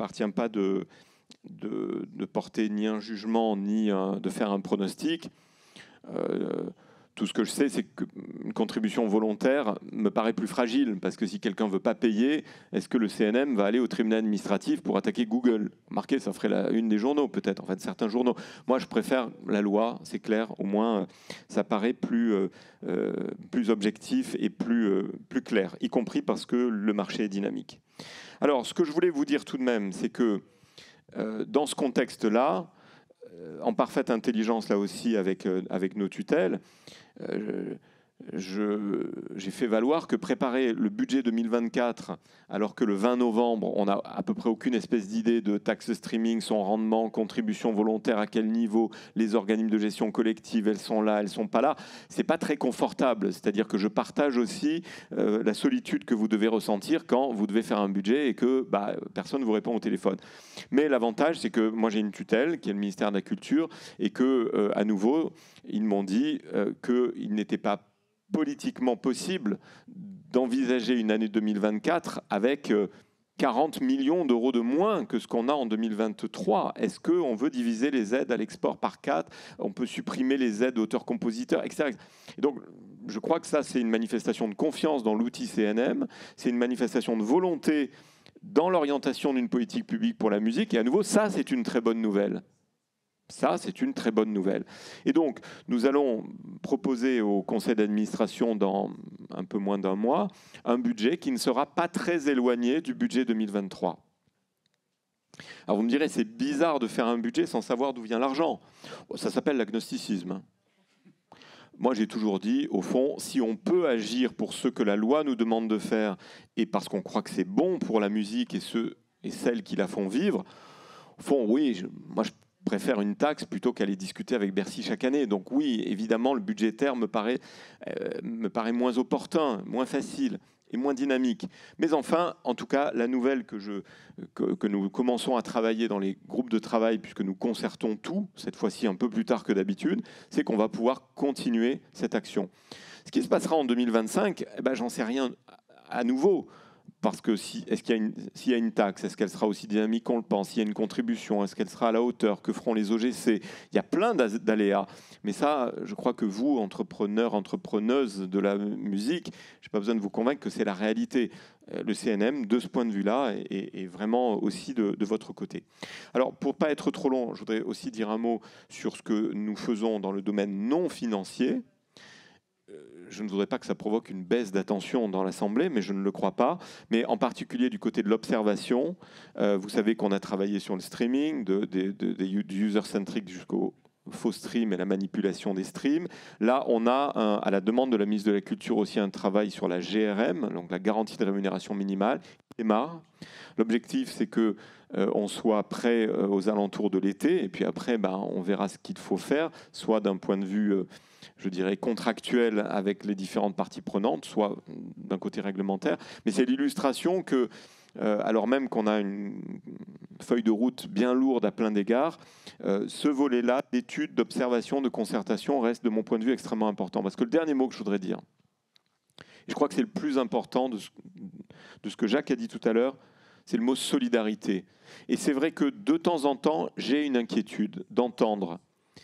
porter ni un jugement, ni de faire un pronostic. Tout ce que je sais, c'est qu'une contribution volontaire me paraît plus fragile, parce que si quelqu'un ne veut pas payer, est-ce que le CNM va aller au tribunal administratif pour attaquer Google? Remarquez, ça ferait la une des journaux, peut-être, en fait, certains journaux. Moi, je préfère la loi, c'est clair, au moins, ça paraît plus objectif et plus clair, y compris parce que le marché est dynamique. Alors, ce que je voulais vous dire tout de même, c'est que dans ce contexte-là, en parfaite intelligence là aussi avec nos tutelles, j'ai fait valoir que préparer le budget 2024, alors que le 20 novembre, on n'a à peu près aucune espèce d'idée de taxe streaming, son rendement, contribution volontaire, à quel niveau, les organismes de gestion collective, elles sont là, elles ne sont pas là, c'est pas très confortable. C'est-à-dire que je partage aussi la solitude que vous devez ressentir quand vous devez faire un budget et que personne ne vous répond au téléphone. Mais l'avantage, c'est que moi j'ai une tutelle, qui est le ministère de la Culture, et que, à nouveau, ils m'ont dit qu'il n'était pas politiquement possible d'envisager une année 2024 avec 40 millions d'euros de moins que ce qu'on a en 2023. Est-ce qu'on veut diviser les aides à l'export par 4 ? On peut supprimer les aides auteurs-compositeurs, etc. Et donc, je crois que ça, c'est une manifestation de confiance dans l'outil CNM, c'est une manifestation de volonté dans l'orientation d'une politique publique pour la musique, et à nouveau, ça, c'est une très bonne nouvelle. Ça, c'est une très bonne nouvelle. Et donc, nous allons proposer au conseil d'administration dans un peu moins d'1 mois un budget qui ne sera pas très éloigné du budget 2023. Alors vous me direz, c'est bizarre de faire un budget sans savoir d'où vient l'argent. Ça s'appelle l'agnosticisme. Moi, j'ai toujours dit, au fond, si on peut agir pour ce que la loi nous demande de faire et parce qu'on croit que c'est bon pour la musique et ceux et celles qui la font vivre, au fond, oui, moi je préfère une taxe plutôt qu'aller discuter avec Bercy chaque année. Donc oui, évidemment, le budgétaire me paraît moins opportun, moins facile et moins dynamique. Mais enfin, en tout cas, la nouvelle que nous commençons à travailler dans les groupes de travail, puisque nous concertons tout, cette fois-ci un peu plus tard que d'habitude, c'est qu'on va pouvoir continuer cette action. Ce qui se passera en 2025, j'en sais rien à nouveau. parce que s'il y a une taxe, est-ce qu'elle sera aussi dynamique qu'on le pense? S'il y a une contribution, est-ce qu'elle sera à la hauteur? Que feront les OGC? Il y a plein d'aléas. Mais ça, je crois que vous, entrepreneurs, entrepreneuses de la musique, je n'ai pas besoin de vous convaincre que c'est la réalité. Le CNM, de ce point de vue-là, est vraiment aussi de votre côté. Alors, pour ne pas être trop long, je voudrais aussi dire un mot sur ce que nous faisons dans le domaine non financier. Je ne voudrais pas que ça provoque une baisse d'attention dans l'Assemblée, mais je ne le crois pas. Mais en particulier du côté de l'observation, vous savez qu'on a travaillé sur le streaming, du user-centric jusqu'au faux stream et la manipulation des streams. Là, on a, à la demande de la ministre de la Culture, aussi un travail sur la GRM, donc la garantie de rémunération minimale, qui démarre. L'objectif, c'est que on soit prêt aux alentours de l'été, et puis après, on verra ce qu'il faut faire, soit d'un point de vue, je dirais, contractuel avec les différentes parties prenantes, soit d'un côté réglementaire. Mais c'est l'illustration que, alors même qu'on a une feuille de route bien lourde à plein d'égards, ce volet-là d'études, d'observation, de concertation reste, de mon point de vue, extrêmement important. Parce que le dernier mot que je voudrais dire, et je crois que c'est le plus important de ce que Jacques a dit tout à l'heure, c'est le mot solidarité. Et c'est vrai que de temps en temps, j'ai une inquiétude d'entendre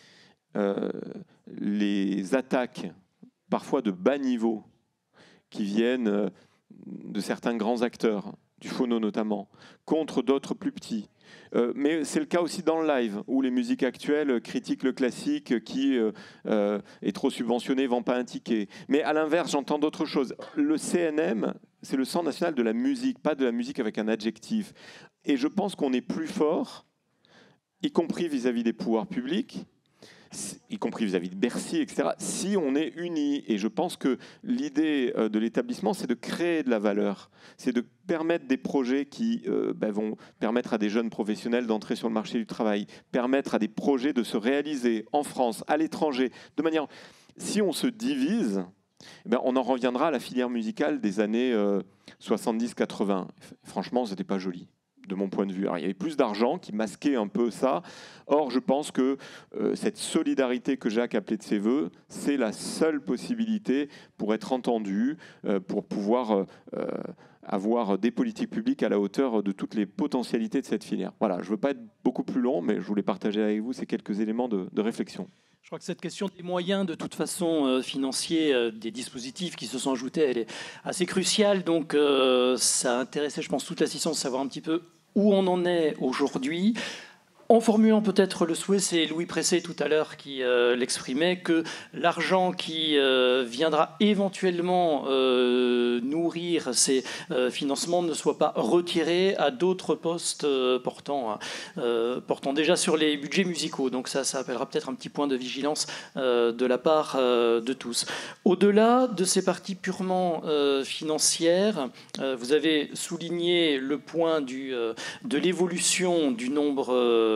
les attaques, parfois de bas niveau, qui viennent de certains grands acteurs, du phono notamment, contre d'autres plus petits. Mais c'est le cas aussi dans le live, où les musiques actuelles critiquent le classique qui est trop subventionné, ne vend pas un ticket. Mais à l'inverse, j'entends d'autres choses. Le CNM, c'est le Centre national de la musique, pas de la musique avec un adjectif. Et je pense qu'on est plus fort, y compris vis-à-vis des pouvoirs publics, y compris vis-à-vis de Bercy, etc., si on est unis. Et je pense que l'idée de l'établissement, c'est de créer de la valeur, c'est de permettre des projets qui vont permettre à des jeunes professionnels d'entrer sur le marché du travail, permettre à des projets de se réaliser en France, à l'étranger, de manière... Si on se divise, on en reviendra à la filière musicale des années 70-80. Franchement, ce n'était pas joli, de mon point de vue. Alors, il y avait plus d'argent qui masquait un peu ça. Or, je pense que cette solidarité que Jacques appelait de ses voeux, c'est la seule possibilité pour être entendu, pour pouvoir avoir des politiques publiques à la hauteur de toutes les potentialités de cette filière. Voilà, je ne veux pas être beaucoup plus long, mais je voulais partager avec vous ces quelques éléments de réflexion. Je crois que cette question des moyens, de toute façon, financiers, des dispositifs qui se sont ajoutés, elle est assez cruciale. Donc, ça intéressait, je pense, toute l'assistance de savoir un petit peu où on en est aujourd'hui. En formulant peut-être le souhait, c'est Louis Pressé tout à l'heure qui l'exprimait, que l'argent qui viendra éventuellement nourrir ces financements ne soit pas retiré à d'autres postes portant déjà sur les budgets musicaux. Donc ça appellera peut-être un petit point de vigilance de la part de tous. Au-delà de ces parties purement financières, vous avez souligné le point de l'évolution du nombre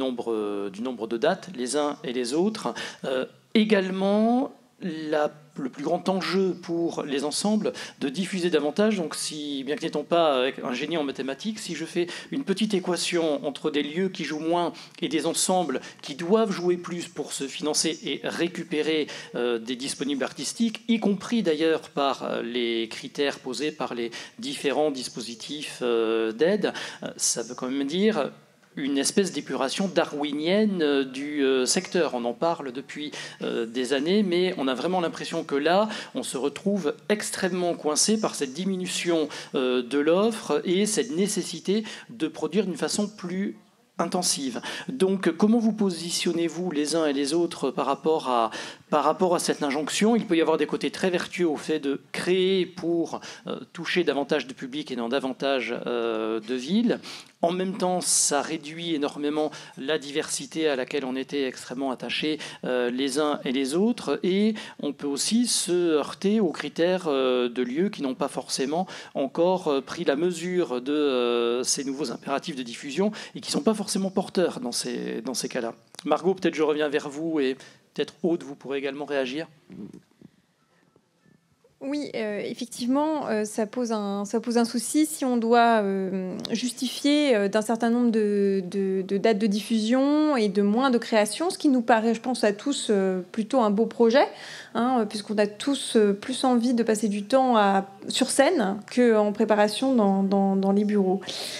de dates, les uns et les autres. Également, le plus grand enjeu pour les ensembles de diffuser davantage. Donc, bien que n'étant pas avec un génie en mathématiques, si je fais une petite équation entre des lieux qui jouent moins et des ensembles qui doivent jouer plus pour se financer et récupérer des disponibles artistiques, y compris d'ailleurs par les critères posés par les différents dispositifs d'aide, ça veut quand même dire une espèce d'épuration darwinienne du secteur. On en parle depuis des années, mais on a vraiment l'impression que là, on se retrouve extrêmement coincé par cette diminution de l'offre et cette nécessité de produire d'une façon plus intensive. Donc, comment vous positionnez-vous les uns et les autres par rapport à cette injonction? Il peut y avoir des côtés très vertueux au fait de créer pour toucher davantage de public et dans davantage de villes. En même temps, ça réduit énormément la diversité à laquelle on était extrêmement attachés les uns et les autres. Et on peut aussi se heurter aux critères de lieux qui n'ont pas forcément encore pris la mesure de ces nouveaux impératifs de diffusion et qui ne sont pas forcément porteurs dans ces cas-là. Margot, peut-être je reviens vers vous et peut-être Aude, vous pourrez également réagir. Oui, effectivement, ça pose un souci si on doit justifier d'un certain nombre de dates de diffusion et de moins de création, ce qui nous paraît, je pense à tous, plutôt un beau projet, hein, puisqu'on a tous plus envie de passer du temps sur scène qu'en préparation dans les bureaux.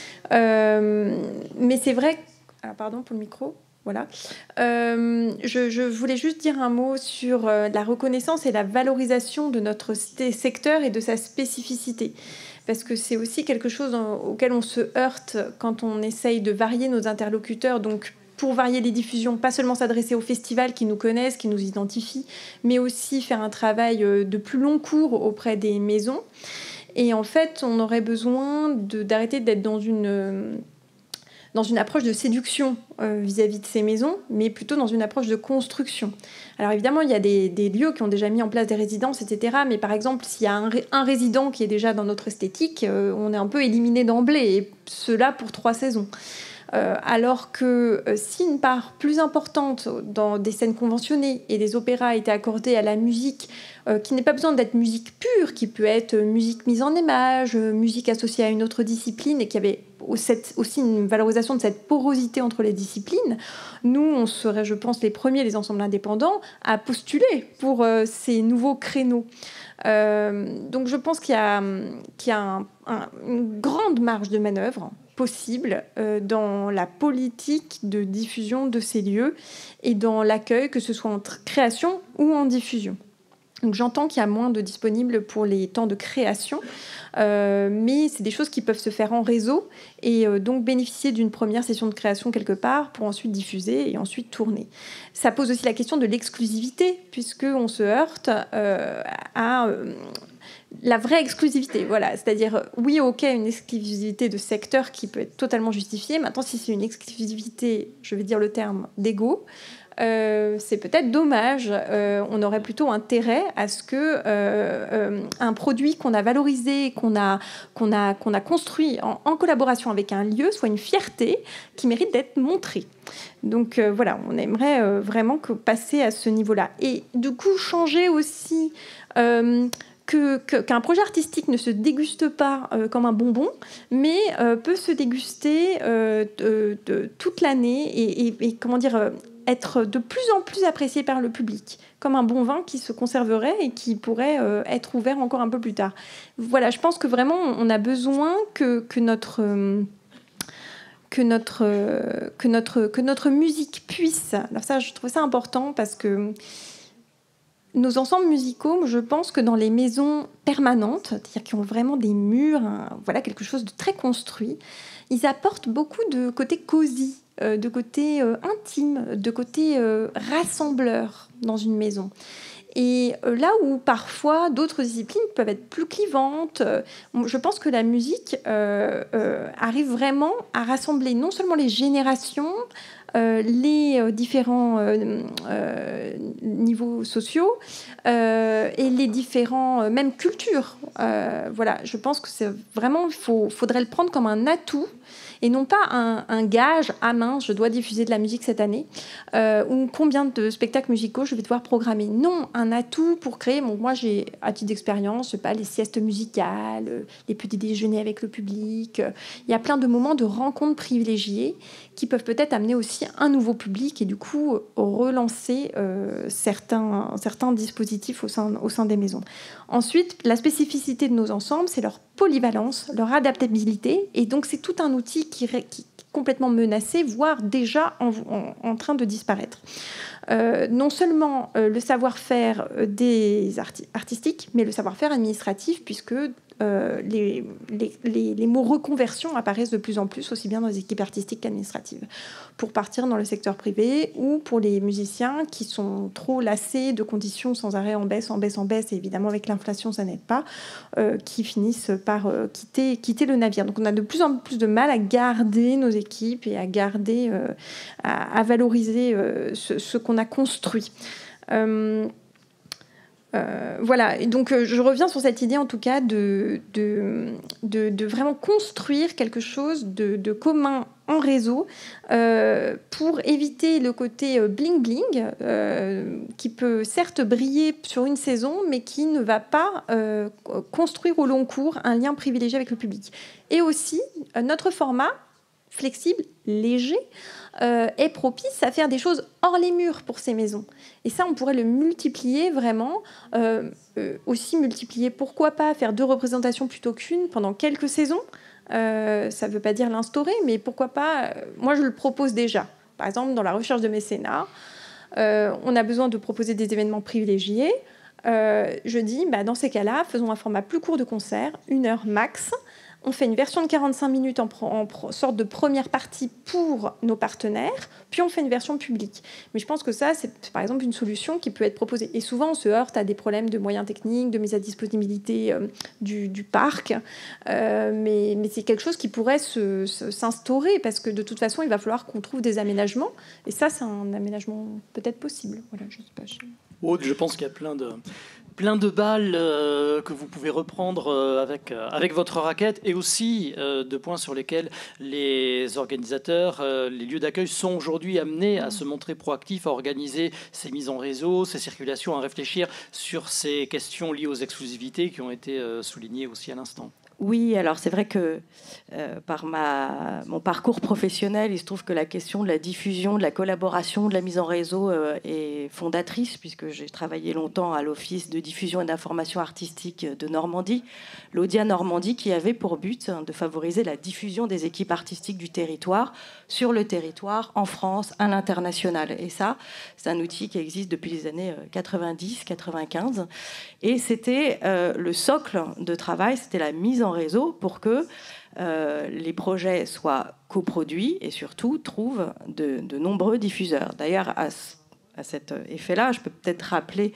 Mais c'est vrai... Alors, pardon pour le micro. Voilà. Je voulais juste dire un mot sur la reconnaissance et la valorisation de notre secteur et de sa spécificité. Parce que c'est aussi quelque chose auquel on se heurte quand on essaye de varier nos interlocuteurs. Donc, pour varier les diffusions, pas seulement s'adresser aux festivals qui nous connaissent, qui nous identifient, mais aussi faire un travail de plus long cours auprès des maisons. Et en fait, on aurait besoin d'arrêter d'être dans une approche de séduction vis-à-vis de ces maisons, mais plutôt dans une approche de construction. Alors évidemment, il y a des lieux qui ont déjà mis en place des résidences, etc. Mais par exemple, s'il y a un résident qui est déjà dans notre esthétique, on est un peu éliminé d'emblée, et cela pour 3 saisons. Alors que si une part plus importante dans des scènes conventionnées et des opéras était accordée à la musique, qui n'est pas besoin d'être musique pure, qui peut être musique mise en image, musique associée à une autre discipline, et qu'il y avait aussi une valorisation de cette porosité entre les disciplines, nous, on serait, je pense, les premiers, les ensembles indépendants, à postuler pour ces nouveaux créneaux. Donc je pense qu'il y a une grande marge de manœuvre possible dans la politique de diffusion de ces lieux et dans l'accueil, que ce soit en création ou en diffusion. Donc j'entends qu'il y a moins de disponibles pour les temps de création, mais c'est des choses qui peuvent se faire en réseau et donc bénéficier d'une première session de création quelque part pour ensuite diffuser et ensuite tourner. Ça pose aussi la question de l'exclusivité, puisqu'on se heurte à la vraie exclusivité. Voilà. C'est-à-dire, oui, ok, une exclusivité de secteur qui peut être totalement justifiée. Maintenant, si c'est une exclusivité, je vais dire le terme, d'égo, c'est peut-être dommage. On aurait plutôt intérêt à ce que un produit qu'on a valorisé, qu'on a construit en collaboration avec un lieu soit une fierté qui mérite d'être montrée. Donc voilà, on aimerait vraiment passer à ce niveau-là. Et du coup, changer aussi... qu'un projet artistique ne se déguste pas comme un bonbon, mais peut se déguster toute l'année et comment dire, être de plus en plus apprécié par le public, comme un bon vin qui se conserverait et qui pourrait être ouvert encore un peu plus tard. Voilà, je pense que vraiment, on a besoin que notre musique puisse... Alors ça, je trouve ça important parce que nos ensembles musicaux, je pense que dans les maisons permanentes, c'est-à-dire qui ont vraiment des murs, voilà, quelque chose de très construit, ils apportent beaucoup de côté cosy, de côté intime, de côté rassembleur dans une maison. Et là où parfois d'autres disciplines peuvent être plus clivantes, je pense que la musique arrive vraiment à rassembler non seulement les générations, les différents niveaux sociaux et les différents même cultures. Voilà, je pense que c'est vraiment, faudrait le prendre comme un atout et non pas un gage, ah mince, je dois diffuser de la musique cette année, ou combien de spectacles musicaux je vais devoir programmer. Non, un atout pour créer, bon, moi j'ai, à titre d'expérience, je sais pas, les siestes musicales, les petits déjeuners avec le public, il y a plein de moments de rencontres privilégiées qui peuvent peut-être amener aussi un nouveau public et du coup relancer certains dispositifs au sein des maisons. Ensuite, la spécificité de nos ensembles, c'est leur polyvalence, leur adaptabilité, et donc c'est tout un outil qui est complètement menacé, voire déjà en train de disparaître. Non seulement le savoir-faire des artistiques, mais le savoir-faire administratif, puisque les mots reconversion apparaissent de plus en plus, aussi bien dans les équipes artistiques qu'administratives, pour partir dans le secteur privé ou pour les musiciens qui sont trop lassés de conditions sans arrêt en baisse, et évidemment avec l'inflation ça n'aide pas, qui finissent par quitter le navire. Donc on a de plus en plus de mal à garder nos équipes et à garder, à valoriser ce qu'on a construit. Voilà, et donc je reviens sur cette idée en tout cas de vraiment construire quelque chose de commun en réseau pour éviter le côté bling-bling qui peut certes briller sur une saison mais qui ne va pas construire au long cours un lien privilégié avec le public. Et aussi, notre format flexible, léger, est propice à faire des choses hors les murs pour ces maisons. Et ça, on pourrait le multiplier vraiment. Aussi multiplier, pourquoi pas, faire 2 représentations plutôt qu'une pendant quelques saisons. Ça ne veut pas dire l'instaurer, mais pourquoi pas, moi je le propose déjà. Par exemple, dans la recherche de mécénat, on a besoin de proposer des événements privilégiés. Je dis, dans ces cas-là, faisons un format plus court de concert, 1 heure max. On fait une version de 45 minutes en sorte de première partie pour nos partenaires, puis on fait une version publique. Mais je pense que ça, c'est par exemple une solution qui peut être proposée. Et souvent, on se heurte à des problèmes de moyens techniques, de mise à disponibilité du parc. Mais c'est quelque chose qui pourrait s'instaurer, parce que de toute façon, il va falloir qu'on trouve des aménagements. Et ça, c'est un aménagement peut-être possible. Voilà, je sais pas. Aude, je pense qu'il y a plein de balles que vous pouvez reprendre avec votre raquette, et aussi de points sur lesquels les organisateurs, les lieux d'accueil sont aujourd'hui amenés à se montrer proactifs, à organiser ces mises en réseau, ces circulations, à réfléchir sur ces questions liées aux exclusivités qui ont été soulignées aussi à l'instant. Oui, alors c'est vrai que par mon parcours professionnel, il se trouve que la question de la diffusion, de la collaboration, de la mise en réseau est fondatrice, puisque j'ai travaillé longtemps à l'Office de diffusion et d'information artistique de Normandie, l'Audia Normandie, qui avait pour but de favoriser la diffusion des équipes artistiques du territoire, sur le territoire, en France, à l'international. Et ça, c'est un outil qui existe depuis les années 90-95. Et c'était le socle de travail, c'était la mise en réseau pour que les projets soient coproduits et surtout trouvent de nombreux diffuseurs. D'ailleurs, à cet effet-là, je peux peut-être rappeler,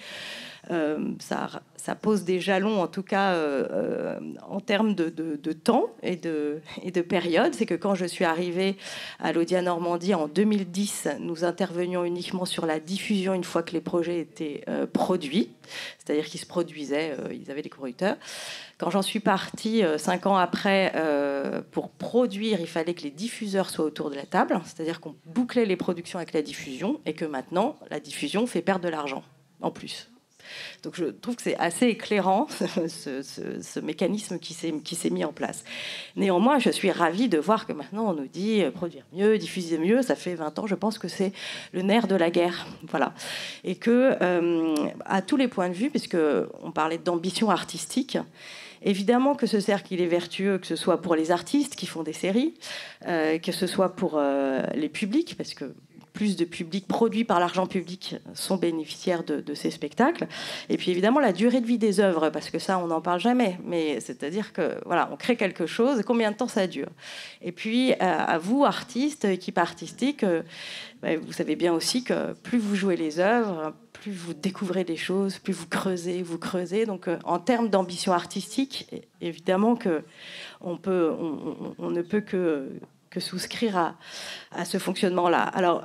ça pose des jalons, en tout cas en termes de temps et de période. C'est que quand je suis arrivée à l'Audia Normandie en 2010, nous intervenions uniquement sur la diffusion une fois que les projets étaient produits, c'est-à-dire qu'ils se produisaient, ils avaient des correcteurs. Quand j'en suis partie 5 ans après, pour produire, il fallait que les diffuseurs soient autour de la table, c'est-à-dire qu'on bouclait les productions avec la diffusion et que maintenant, la diffusion fait perdre de l'argent en plus. Donc je trouve que c'est assez éclairant, ce mécanisme qui s'est mis en place. Néanmoins, je suis ravie de voir que maintenant on nous dit produire mieux, diffuser mieux. Ça fait 20 ans, je pense que c'est le nerf de la guerre. Voilà. Et que, à tous les points de vue, puisqu'on parlait d'ambition artistique, évidemment que ce cercle il est vertueux, que ce soit pour les artistes qui font des séries, que ce soit pour les publics, parce que plus de publics produits par l'argent public sont bénéficiaires de ces spectacles. Et puis évidemment la durée de vie des œuvres, parce que ça on n'en parle jamais, mais c'est-à-dire que voilà, on crée quelque chose, combien de temps ça dure. Et puis à vous artistes, équipe artistique, vous savez bien aussi que plus vous jouez les œuvres, plus vous découvrez des choses, plus vous creusez. Donc en termes d'ambition artistique, évidemment que on ne peut que souscrire à ce fonctionnement-là. Alors,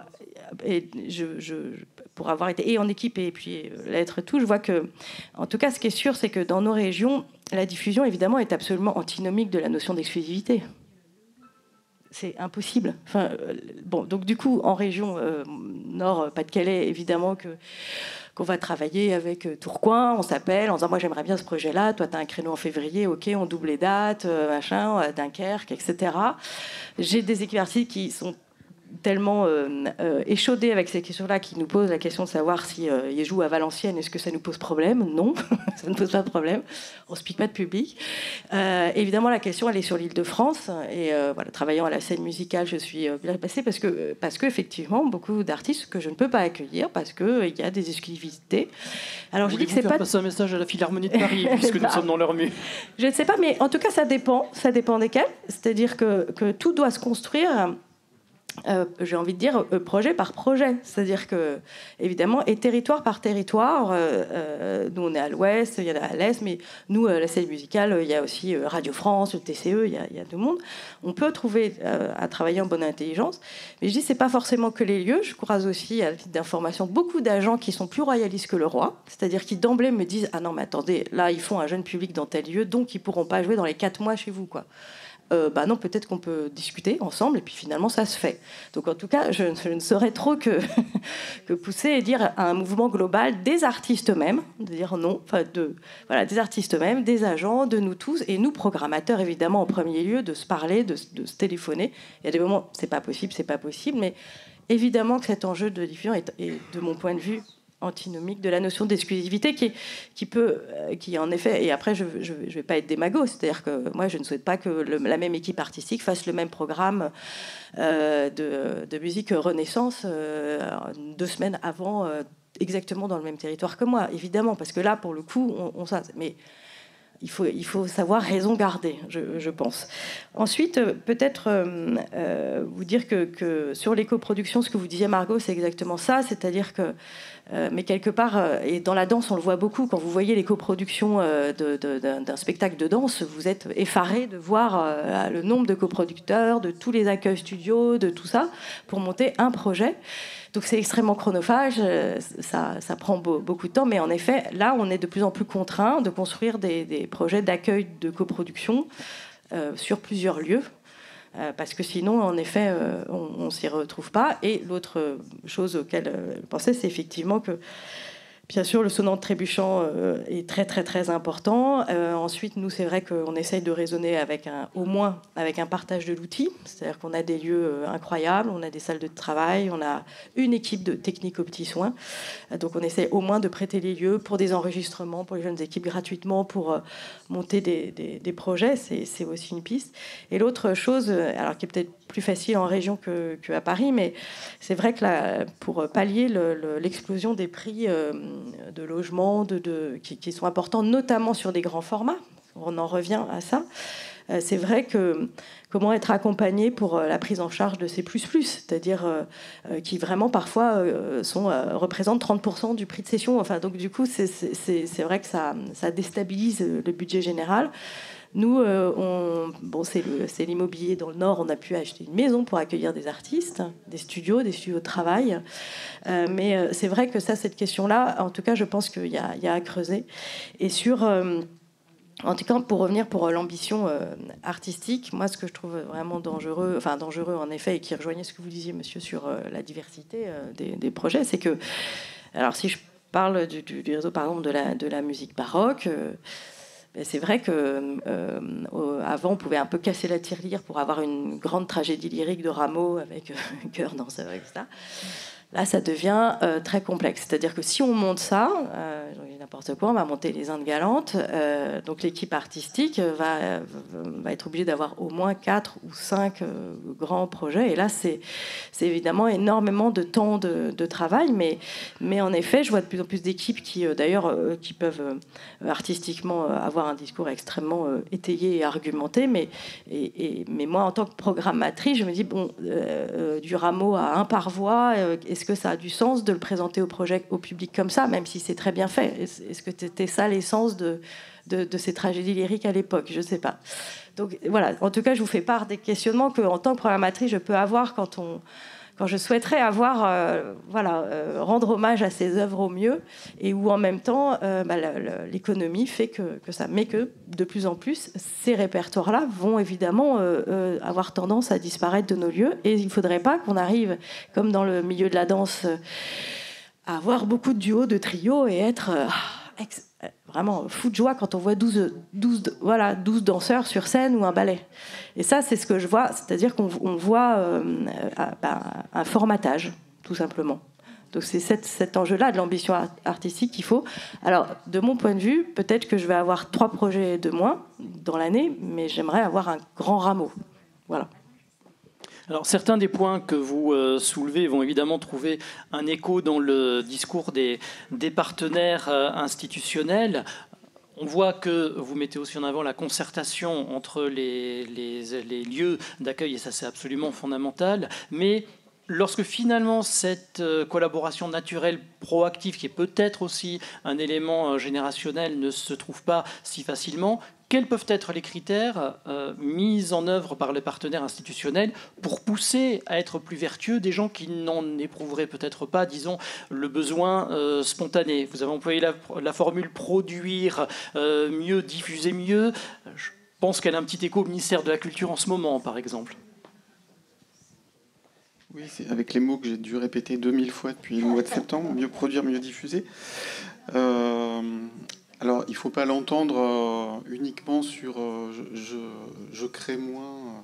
pour avoir été et en équipe et puis l'être tout, je vois que, en tout cas, ce qui est sûr, c'est que dans nos régions, la diffusion, évidemment, est absolument antinomique de la notion d'exclusivité. C'est impossible. Enfin, donc du coup, en région Nord, Pas-de-Calais, évidemment qu'on va travailler avec Tourcoing, on s'appelle en disant moi j'aimerais bien ce projet-là, toi tu as un créneau en février, ok, on double les dates, machin, Dunkerque, etc. J'ai des équipes artistiques qui sont tellement échaudés avec ces questions-là, qui nous posent la question de savoir si ils jouent à Valenciennes, est-ce que ça nous pose problème? Non, ça ne pose pas de problème. On ne se pique pas de public. Évidemment, la question, elle est sur l'Île-de-France. Et voilà, travaillant à la scène musicale, je suis bien passée parce que effectivement, beaucoup d'artistes que je ne peux pas accueillir parce qu'il y a des exclusivités. Alors, je dis que c'est pas passer un message à la Philharmonie de Paris puisque nous sommes dans leur mur. Je ne sais pas, mais en tout cas, ça dépend desquels. C'est-à-dire que tout doit se construire j'ai envie de dire projet par projet, c'est-à-dire que évidemment et territoire par territoire, nous on est à l'ouest, il y en a à l'est, mais nous la scène musicale, il y a aussi Radio France, le TCE, il y a tout le monde. On peut trouver à travailler en bonne intelligence, mais je dis c'est pas forcément que les lieux. Je croise aussi à titre d'information beaucoup d'agents qui sont plus royalistes que le roi, c'est-à-dire qui d'emblée me disent ah non mais attendez, là ils font un jeune public dans tel lieu, donc ils pourront pas jouer dans les 4 mois chez vous quoi. Bah non, peut-être qu'on peut discuter ensemble et puis finalement ça se fait. Donc en tout cas, je ne saurais trop que pousser et dire à un mouvement global des artistes eux-mêmes, de dire non, enfin voilà, des artistes eux-mêmes, des agents, de nous tous et nous programmateurs évidemment en premier lieu, de se parler, de se téléphoner. Il y a des moments c'est pas possible, mais évidemment que cet enjeu de diffusion est de mon point de vue antinomique de la notion d'exclusivité qui en effet, et après je vais pas être démago, c'est-à-dire que moi je ne souhaite pas que la même équipe artistique fasse le même programme de musique Renaissance 2 semaines avant, exactement dans le même territoire que moi, évidemment, parce que là pour le coup on mais il faut savoir raison garder, je pense. Ensuite, peut-être vous dire que sur les coproductions, ce que vous disiez, Margot, c'est exactement ça. C'est-à-dire que, mais quelque part, et dans la danse, on le voit beaucoup, quand vous voyez les coproductions d'un spectacle de danse, vous êtes effaré de voir le nombre de coproducteurs, de tous les accueils studios, de tout ça, pour monter un projet. Donc c'est extrêmement chronophage, ça prend beaucoup de temps, mais en effet, là, on est de plus en plus contraint de construire des projets d'accueil de coproduction sur plusieurs lieux, parce que sinon, en effet, on ne s'y retrouve pas. Et l'autre chose auquel je pensais, c'est effectivement que, bien sûr, le sonnant trébuchant est très, très, très important. Ensuite, nous, c'est vrai qu'on essaye de raisonner au moins avec un partage de l'outil. C'est-à-dire qu'on a des lieux incroyables, on a des salles de travail, on a une équipe de techniques aux petits soins. Donc, on essaie au moins de prêter les lieux pour des enregistrements, pour les jeunes équipes gratuitement, pour monter des projets. C'est aussi une piste. Et l'autre chose, alors qui est peut-être plus facile en région qu'à Paris, mais c'est vrai que pour pallier l'explosion des prix de logements qui sont importants, notamment sur des grands formats, on en revient à ça, c'est vrai que comment être accompagné pour la prise en charge de ces plus-plus, c'est-à-dire qui vraiment parfois représentent 30% du prix de cession. Enfin, donc du coup, c'est vrai que ça déstabilise le budget général. Nous, c'est l'immobilier dans le Nord. On a pu acheter une maison pour accueillir des artistes, des studios de travail. Mais c'est vrai que cette question-là, en tout cas, je pense qu'il y a à creuser. Et en tout cas, pour revenir pour l'ambition artistique, moi, ce que je trouve vraiment dangereux en effet, et qui rejoignait ce que vous disiez, monsieur, sur la diversité des projets, c'est que, alors si je parle du réseau, par exemple, de la musique baroque, c'est vrai qu'avant, on pouvait un peu casser la tirelire pour avoir une grande tragédie lyrique de Rameau avec chœur, danseur, etc. Là, ça devient très complexe. C'est-à-dire que si on monte ça, n'importe quoi, on va monter les Indes galantes, donc l'équipe artistique va être obligée d'avoir au moins 4 ou 5 grands projets. Et là, c'est évidemment énormément de temps de travail. Mais en effet, je vois de plus en plus d'équipes qui, d'ailleurs, qui peuvent artistiquement avoir un discours extrêmement étayé et argumenté. Mais moi, en tant que programmatrice, je me dis, du Rameau à un par voix, est-ce que ça a du sens de le présenter au public comme ça, même si c'est très bien fait? Est-ce que c'était ça l'essence de ces tragédies lyriques à l'époque? Je ne sais pas. Donc voilà, en tout cas, je vous fais part des questionnements qu'en tant que programmatrice, je peux avoir quand je souhaiterais rendre hommage à ces œuvres au mieux, et où en même temps, l'économie fait que ça, mais que de plus en plus, ces répertoires-là vont évidemment avoir tendance à disparaître de nos lieux, et il ne faudrait pas qu'on arrive, comme dans le milieu de la danse, à avoir beaucoup de duos, de trios, et être vraiment fou de joie quand on voit 12 danseurs sur scène ou un ballet. Et ça, c'est ce que je vois, c'est-à-dire qu'on voit un formatage, tout simplement. Donc c'est cet enjeu-là de l'ambition artistique qu'il faut. Alors, de mon point de vue, peut-être que je vais avoir 3 projets de moins dans l'année, mais j'aimerais avoir un grand rameau. Voilà. Alors, certains des points que vous soulevez vont évidemment trouver un écho dans le discours des partenaires institutionnels. On voit que vous mettez aussi en avant la concertation entre les lieux d'accueil, et ça c'est absolument fondamental, mais lorsque finalement cette collaboration naturelle proactive, qui est peut-être aussi un élément générationnel, ne se trouve pas si facilement, quels peuvent être les critères mis en œuvre par les partenaires institutionnels pour pousser à être plus vertueux des gens qui n'en éprouveraient peut-être pas, disons, le besoin spontané? Vous avez employé la formule produire mieux, diffuser mieux. Je pense qu'elle a un petit écho au ministère de la Culture en ce moment, par exemple. Oui, c'est avec les mots que j'ai dû répéter 2000 fois depuis le mois de septembre, mieux produire, mieux diffuser. Alors, il ne faut pas l'entendre uniquement sur je crée moins.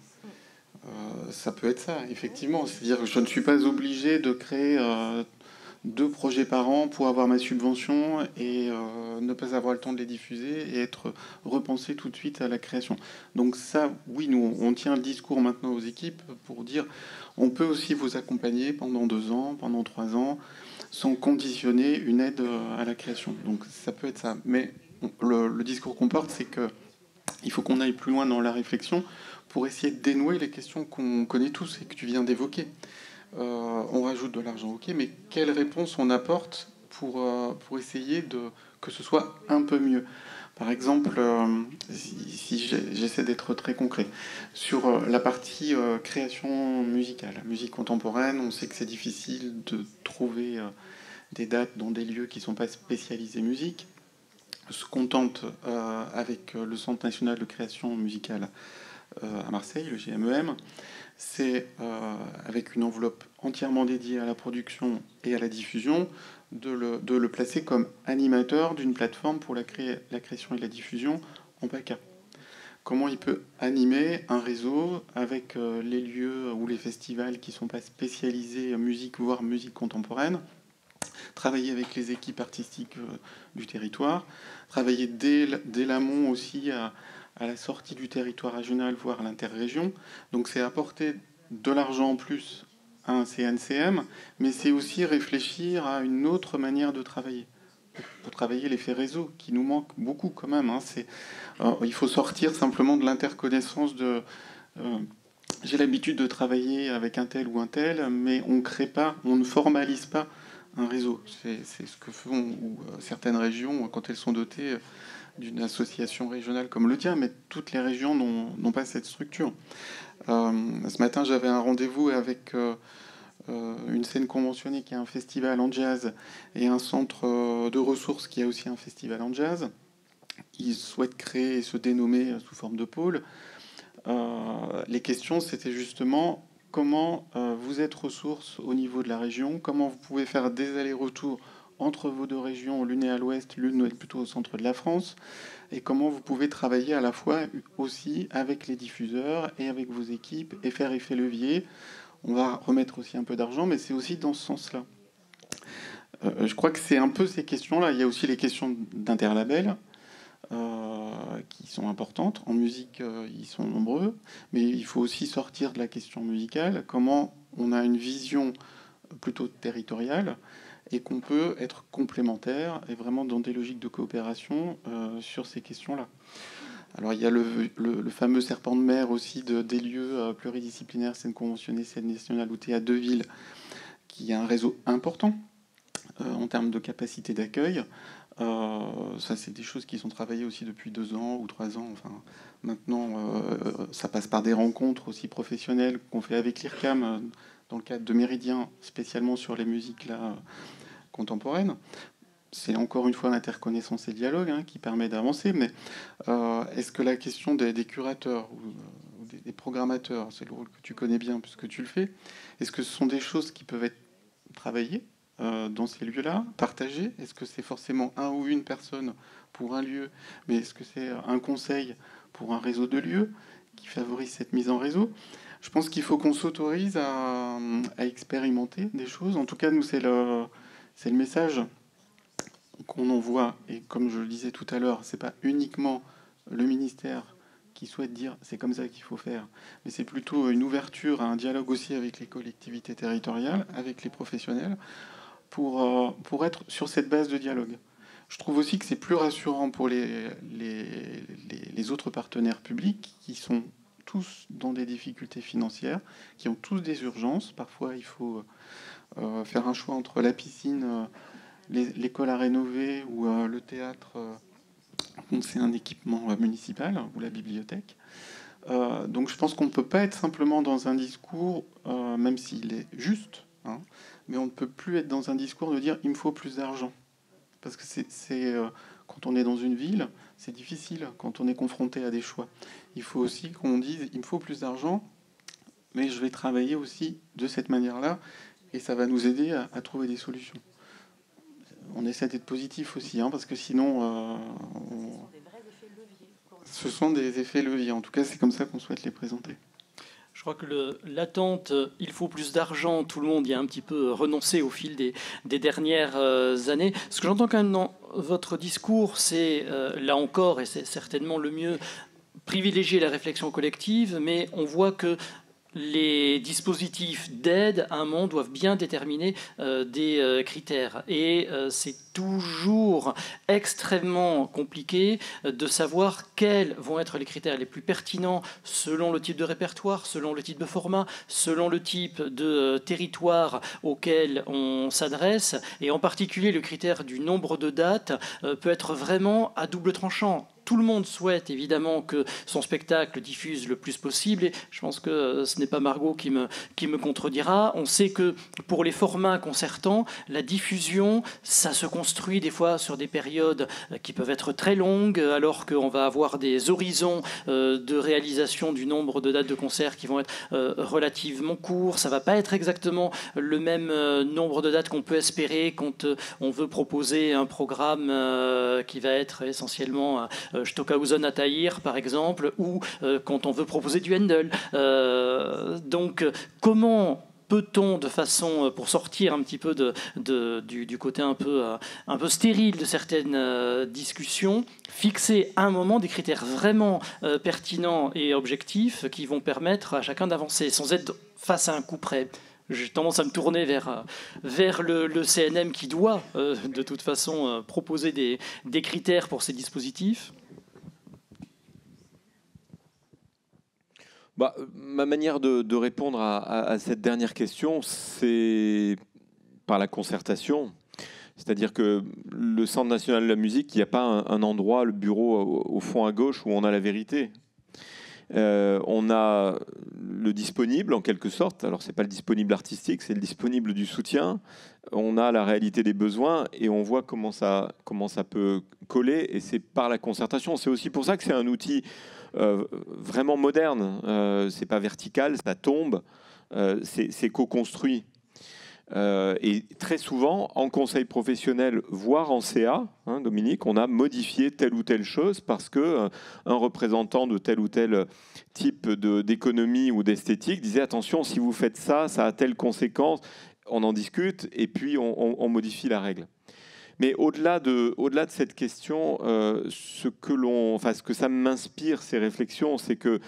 Ça peut être ça, effectivement. C'est-à-dire que je ne suis pas obligé de créer 2 projets par an pour avoir ma subvention et ne pas avoir le temps de les diffuser et être repensé tout de suite à la création. Donc ça, oui, nous, on tient le discours maintenant aux équipes pour dire on peut aussi vous accompagner pendant 2 ans, pendant 3 ans, sans conditionner une aide à la création. Donc ça peut être ça. Mais le discours qu'on porte, c'est qu'il faut qu'on aille plus loin dans la réflexion pour essayer de dénouer les questions qu'on connaît tous et que tu viens d'évoquer. On rajoute de l'argent, ok, mais quelle réponse on apporte pour essayer que ce soit un peu mieux? Par exemple, si j'essaie d'être très concret, sur la partie création musicale, musique contemporaine, on sait que c'est difficile de trouver des dates dans des lieux qui ne sont pas spécialisés musique. Ce qu'on tente avec le Centre national de création musicale à Marseille, le GMEM, c'est, avec une enveloppe entièrement dédiée à la production et à la diffusion, de le placer comme animateur d'une plateforme pour la création et la diffusion en PACA. Comment il peut animer un réseau avec les lieux ou les festivals qui ne sont pas spécialisés musique, voire musique contemporaine, travailler avec les équipes artistiques du territoire, travailler dès l'amont aussi à la sortie du territoire régional, voire à l'interrégion. Donc c'est apporter de l'argent en plus à un CNCM, mais c'est aussi réfléchir à une autre manière de travailler, pour travailler l'effet réseau, qui nous manque beaucoup quand même. Il faut sortir simplement de l'interconnaissance de... j'ai l'habitude de travailler avec un tel ou un tel, mais on crée pas, on ne formalise pas un réseau. C'est ce que font certaines régions quand elles sont dotées d'une association régionale comme le tien, mais toutes les régions n'ont pas cette structure. Ce matin, j'avais un rendez-vous avec une scène conventionnée qui a un festival en jazz et un centre de ressources qui a aussi un festival en jazz. Ils souhaitent créer et se dénommer sous forme de pôle. Les questions, c'était justement comment vous êtes ressources au niveau de la région, comment vous pouvez faire des allers-retours entre vos 2 régions, l'une est à l'ouest, l'une est plutôt au centre de la France, et comment vous pouvez travailler à la fois aussi avec les diffuseurs et avec vos équipes et faire effet levier. On va remettre aussi un peu d'argent, mais c'est aussi dans ce sens-là. Je crois que c'est un peu ces questions-là. Il y a aussi les questions d'interlabel qui sont importantes. En musique, ils sont nombreux, mais il faut aussi sortir de la question musicale. Comment on a une vision plutôt territoriale et qu'on peut être complémentaire et vraiment dans des logiques de coopération sur ces questions-là. Alors il y a le fameux serpent de mer aussi des lieux pluridisciplinaires, scène conventionnée, scène nationale ou théâtre de ville, qui a un réseau important en termes de capacité d'accueil. Ça, c'est des choses qui sont travaillées aussi depuis 2 ans ou 3 ans. Enfin, maintenant, ça passe par des rencontres aussi professionnelles qu'on fait avec l'IRCAM dans le cadre de Méridien, spécialement sur les musiques là, contemporaines. C'est encore une fois l'interconnaissance et le dialogue qui permet d'avancer. Mais est-ce que la question des curateurs ou des programmateurs, c'est le rôle que tu connais bien puisque tu le fais, est-ce que ce sont des choses qui peuvent être travaillées dans ces lieux-là, partagées? Est-ce que c'est forcément un ou une personne pour un lieu, mais est-ce que c'est un conseil pour un réseau de lieux qui favorise cette mise en réseau? Je pense qu'il faut qu'on s'autorise à expérimenter des choses. En tout cas, nous, c'est le message qu'on envoie. Et comme je le disais tout à l'heure, c'est pas uniquement le ministère qui souhaite dire c'est comme ça qu'il faut faire, mais c'est plutôt une ouverture à un dialogue aussi avec les collectivités territoriales, avec les professionnels, pour être sur cette base de dialogue. Je trouve aussi que c'est plus rassurant pour les autres partenaires publics qui sont tous dans des difficultés financières, qui ont tous des urgences. Parfois, il faut faire un choix entre la piscine, l'école à rénover ou le théâtre, c'est un équipement municipal, ou la bibliothèque. Donc je pense qu'on ne peut pas être simplement dans un discours, même s'il est juste, hein, mais on ne peut plus être dans un discours de dire « il me faut plus d'argent ». Parce que quand on est dans une ville, c'est difficile quand on est confronté à des choix. Il faut aussi qu'on dise « il me faut plus d'argent, mais je vais travailler aussi de cette manière-là, et ça va nous aider à trouver des solutions ». On essaie d'être positif aussi, hein, parce que sinon... Ce sont des effets leviers. En tout cas, c'est comme ça qu'on souhaite les présenter. Je crois que l'attente, il faut plus d'argent, tout le monde y a un petit peu renoncé au fil des dernières années. Ce que j'entends quand même dans votre discours, c'est, là encore, et c'est certainement le mieux, privilégier la réflexion collective, mais on voit que les dispositifs d'aide, à un moment, doivent bien déterminer des critères. Et c'est toujours extrêmement compliqué de savoir quels vont être les critères les plus pertinents selon le type de répertoire, selon le type de format, selon le type de territoire auquel on s'adresse. Et en particulier, le critère du nombre de dates peut être vraiment à double tranchant. Tout le monde souhaite évidemment que son spectacle diffuse le plus possible, et je pense que ce n'est pas Margot qui me contredira. On sait que pour les formats concertants, la diffusion, ça se construit des fois sur des périodes qui peuvent être très longues, alors qu'on va avoir des horizons de réalisation du nombre de dates de concerts qui vont être relativement courts. Ça ne va pas être exactement le même nombre de dates qu'on peut espérer quand on veut proposer un programme qui va être essentiellement Stockhausen à Tahir, par exemple, ou quand on veut proposer du Handel. Donc, comment peut-on, de façon, pour sortir un petit peu du côté un peu stérile de certaines discussions, fixer à un moment des critères vraiment pertinents et objectifs qui vont permettre à chacun d'avancer sans être face à un coup près? J'ai tendance à me tourner vers le CNM qui doit, de toute façon, proposer des critères pour ces dispositifs. Ma manière de répondre à cette dernière question, c'est par la concertation. C'est-à-dire que le Centre national de la musique, il n'y a pas un endroit, le bureau au fond à gauche, où on a la vérité. On a le disponible, en quelque sorte. Alors, ce n'est pas le disponible artistique, c'est le disponible du soutien. On a la réalité des besoins et on voit comment ça peut coller. Et c'est par la concertation. C'est aussi pour ça que c'est un outil vraiment moderne. C'est pas vertical, ça tombe. C'est co-construit. Et très souvent, en conseil professionnel, voire en CA, hein, Dominique, on a modifié telle ou telle chose parce que un représentant de tel ou tel type d'économie ou d'esthétique disait attention, si vous faites ça, ça a telle conséquence. On en discute et puis on modifie la règle. Mais au-delà de cette question, ce que ça m'inspire, ces réflexions, c'est que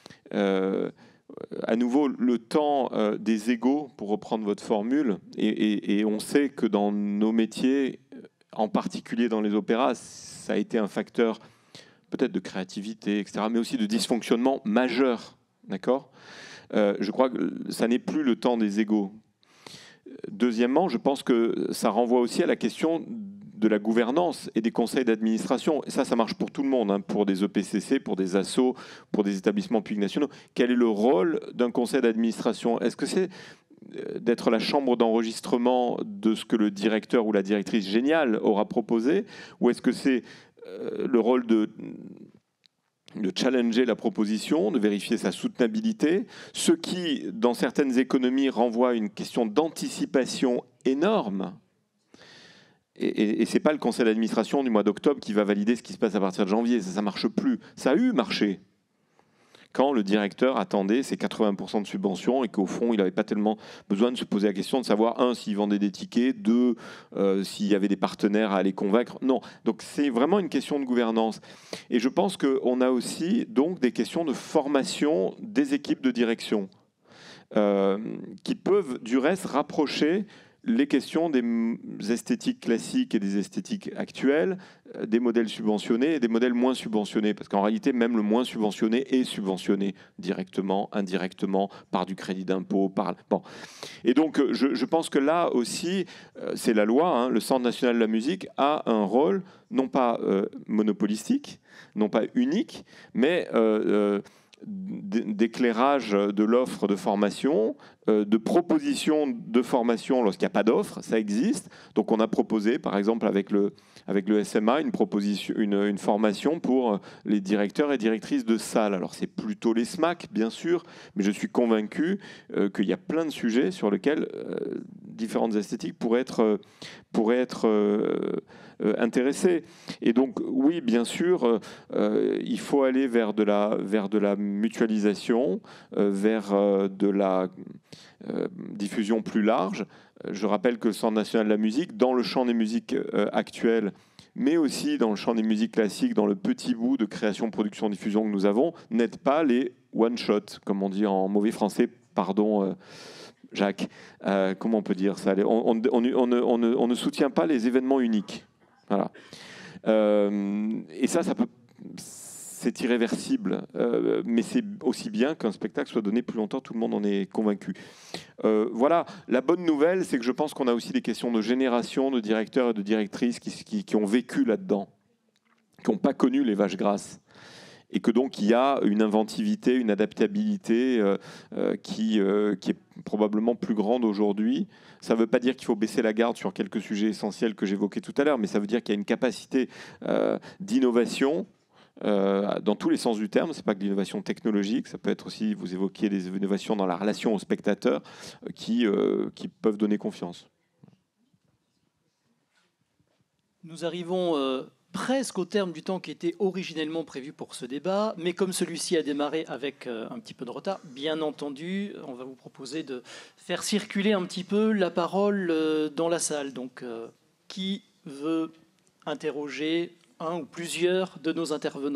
à nouveau, le temps des égos, pour reprendre votre formule, et on sait que dans nos métiers, en particulier dans les opéras, ça a été un facteur peut-être de créativité, etc., mais aussi de dysfonctionnement majeur. D'accord ? Je crois que ça n'est plus le temps des égos. Deuxièmement, je pense que ça renvoie aussi à la question de la gouvernance et des conseils d'administration. Et ça marche pour tout le monde, hein, pour des EPCC, pour des assos, pour des établissements publics nationaux. Quel est le rôle d'un conseil d'administration ? Est-ce que c'est d'être la chambre d'enregistrement de ce que le directeur ou la directrice géniale aura proposé ? Ou est-ce que c'est le rôle de challenger la proposition, de vérifier sa soutenabilité, ce qui, dans certaines économies, renvoie à une question d'anticipation énorme. Et ce n'est pas le conseil d'administration du mois d'octobre qui va valider ce qui se passe à partir de janvier. Ça ne marche plus. Ça a eu marché quand le directeur attendait ses 80% de subventions et qu'au fond, il n'avait pas tellement besoin de se poser la question de savoir, un, s'il vendait des tickets, deux, s'il y avait des partenaires à aller convaincre. Non. Donc, c'est vraiment une question de gouvernance. Et je pense qu'on a aussi donc, des questions de formation des équipes de direction qui peuvent, du reste, rapprocher les questions des esthétiques classiques et des esthétiques actuelles, des modèles subventionnés et des modèles moins subventionnés. Parce qu'en réalité, même le moins subventionné est subventionné directement, indirectement, par du crédit d'impôt. Bon. Et donc, je pense que là aussi, c'est la loi, hein, le Centre national de la musique a un rôle, non pas monopolistique, non pas unique, mais d'éclairage de l'offre de formation, de proposition de formation lorsqu'il n'y a pas d'offre, ça existe. Donc on a proposé, par exemple avec le SMA, une formation pour les directeurs et directrices de salles. Alors c'est plutôt les SMAC, bien sûr, mais je suis convaincu qu'il y a plein de sujets sur lesquels différentes esthétiques pourraient être intéressés. Et donc, oui, bien sûr, il faut aller vers de la mutualisation, vers de la diffusion plus large. Je rappelle que le Centre national de la musique, dans le champ des musiques actuelles, mais aussi dans le champ des musiques classiques, dans le petit bout de création, production, diffusion que nous avons, n'aide pas les one-shot, comme on dit en mauvais français, pardon Jacques, comment on peut dire ça ? On ne soutient pas les événements uniques. Voilà. Et ça peut, c'est irréversible, mais c'est aussi bien qu'un spectacle soit donné plus longtemps, tout le monde en est convaincu. Voilà, la bonne nouvelle, c'est que je pense qu'on a aussi des questions de génération de directeurs et de directrices qui ont vécu là-dedans, qui n'ont pas connu les vaches grasses. Et que donc il y a une inventivité, une adaptabilité qui est probablement plus grande aujourd'hui. Ça ne veut pas dire qu'il faut baisser la garde sur quelques sujets essentiels que j'évoquais tout à l'heure, mais ça veut dire qu'il y a une capacité d'innovation dans tous les sens du terme. Ce n'est pas que l'innovation technologique, ça peut être aussi, vous évoquiez des innovations dans la relation au spectateur qui peuvent donner confiance. Nous arrivons presque au terme du temps qui était originellement prévu pour ce débat, mais comme celui-ci a démarré avec un petit peu de retard, bien entendu, on va vous proposer de faire circuler un petit peu la parole dans la salle. Donc, qui veut interroger un ou plusieurs de nos intervenants ?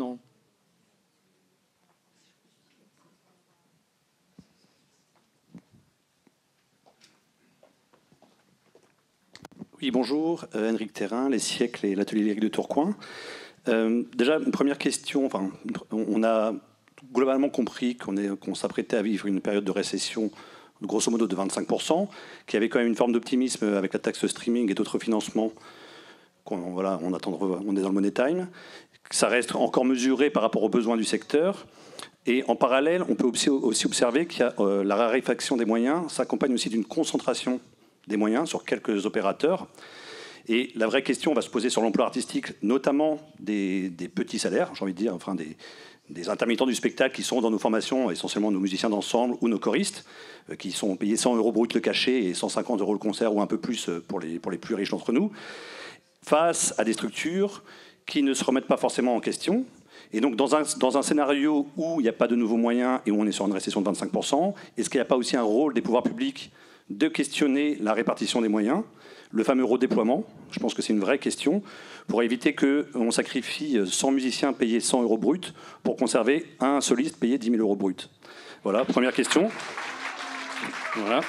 Oui, bonjour, Henrik Thérin, Les Siècles et l'Atelier lyrique de Tourcoing. Déjà, une première question. On a globalement compris qu'on s'apprêtait à vivre une période de récession, grosso modo de 25%, qui avait quand même une forme d'optimisme avec la taxe streaming et d'autres financements. On est dans le money time. Ça reste encore mesuré par rapport aux besoins du secteur. Et en parallèle, on peut aussi observer qu'il y a la raréfaction des moyens s'accompagne aussi d'une concentration des moyens sur quelques opérateurs. Et la vraie question va se poser sur l'emploi artistique, notamment des petits salaires, j'ai envie de dire, enfin des intermittents du spectacle qui sont dans nos formations, essentiellement nos musiciens d'ensemble ou nos choristes, qui sont payés 100 € brut le cachet et 150 € le concert ou un peu plus pour les plus riches d'entre nous, face à des structures qui ne se remettent pas forcément en question. Et donc, dans un scénario où il n'y a pas de nouveaux moyens et où on est sur une récession de 25%, est-ce qu'il n'y a pas aussi un rôle des pouvoirs publics de questionner la répartition des moyens, le fameux redéploiement? Je pense que c'est une vraie question, pour éviter qu'on sacrifie 100 musiciens payés 100 € brut pour conserver un soliste payé 10 000 € brut. Voilà, première question. Voilà.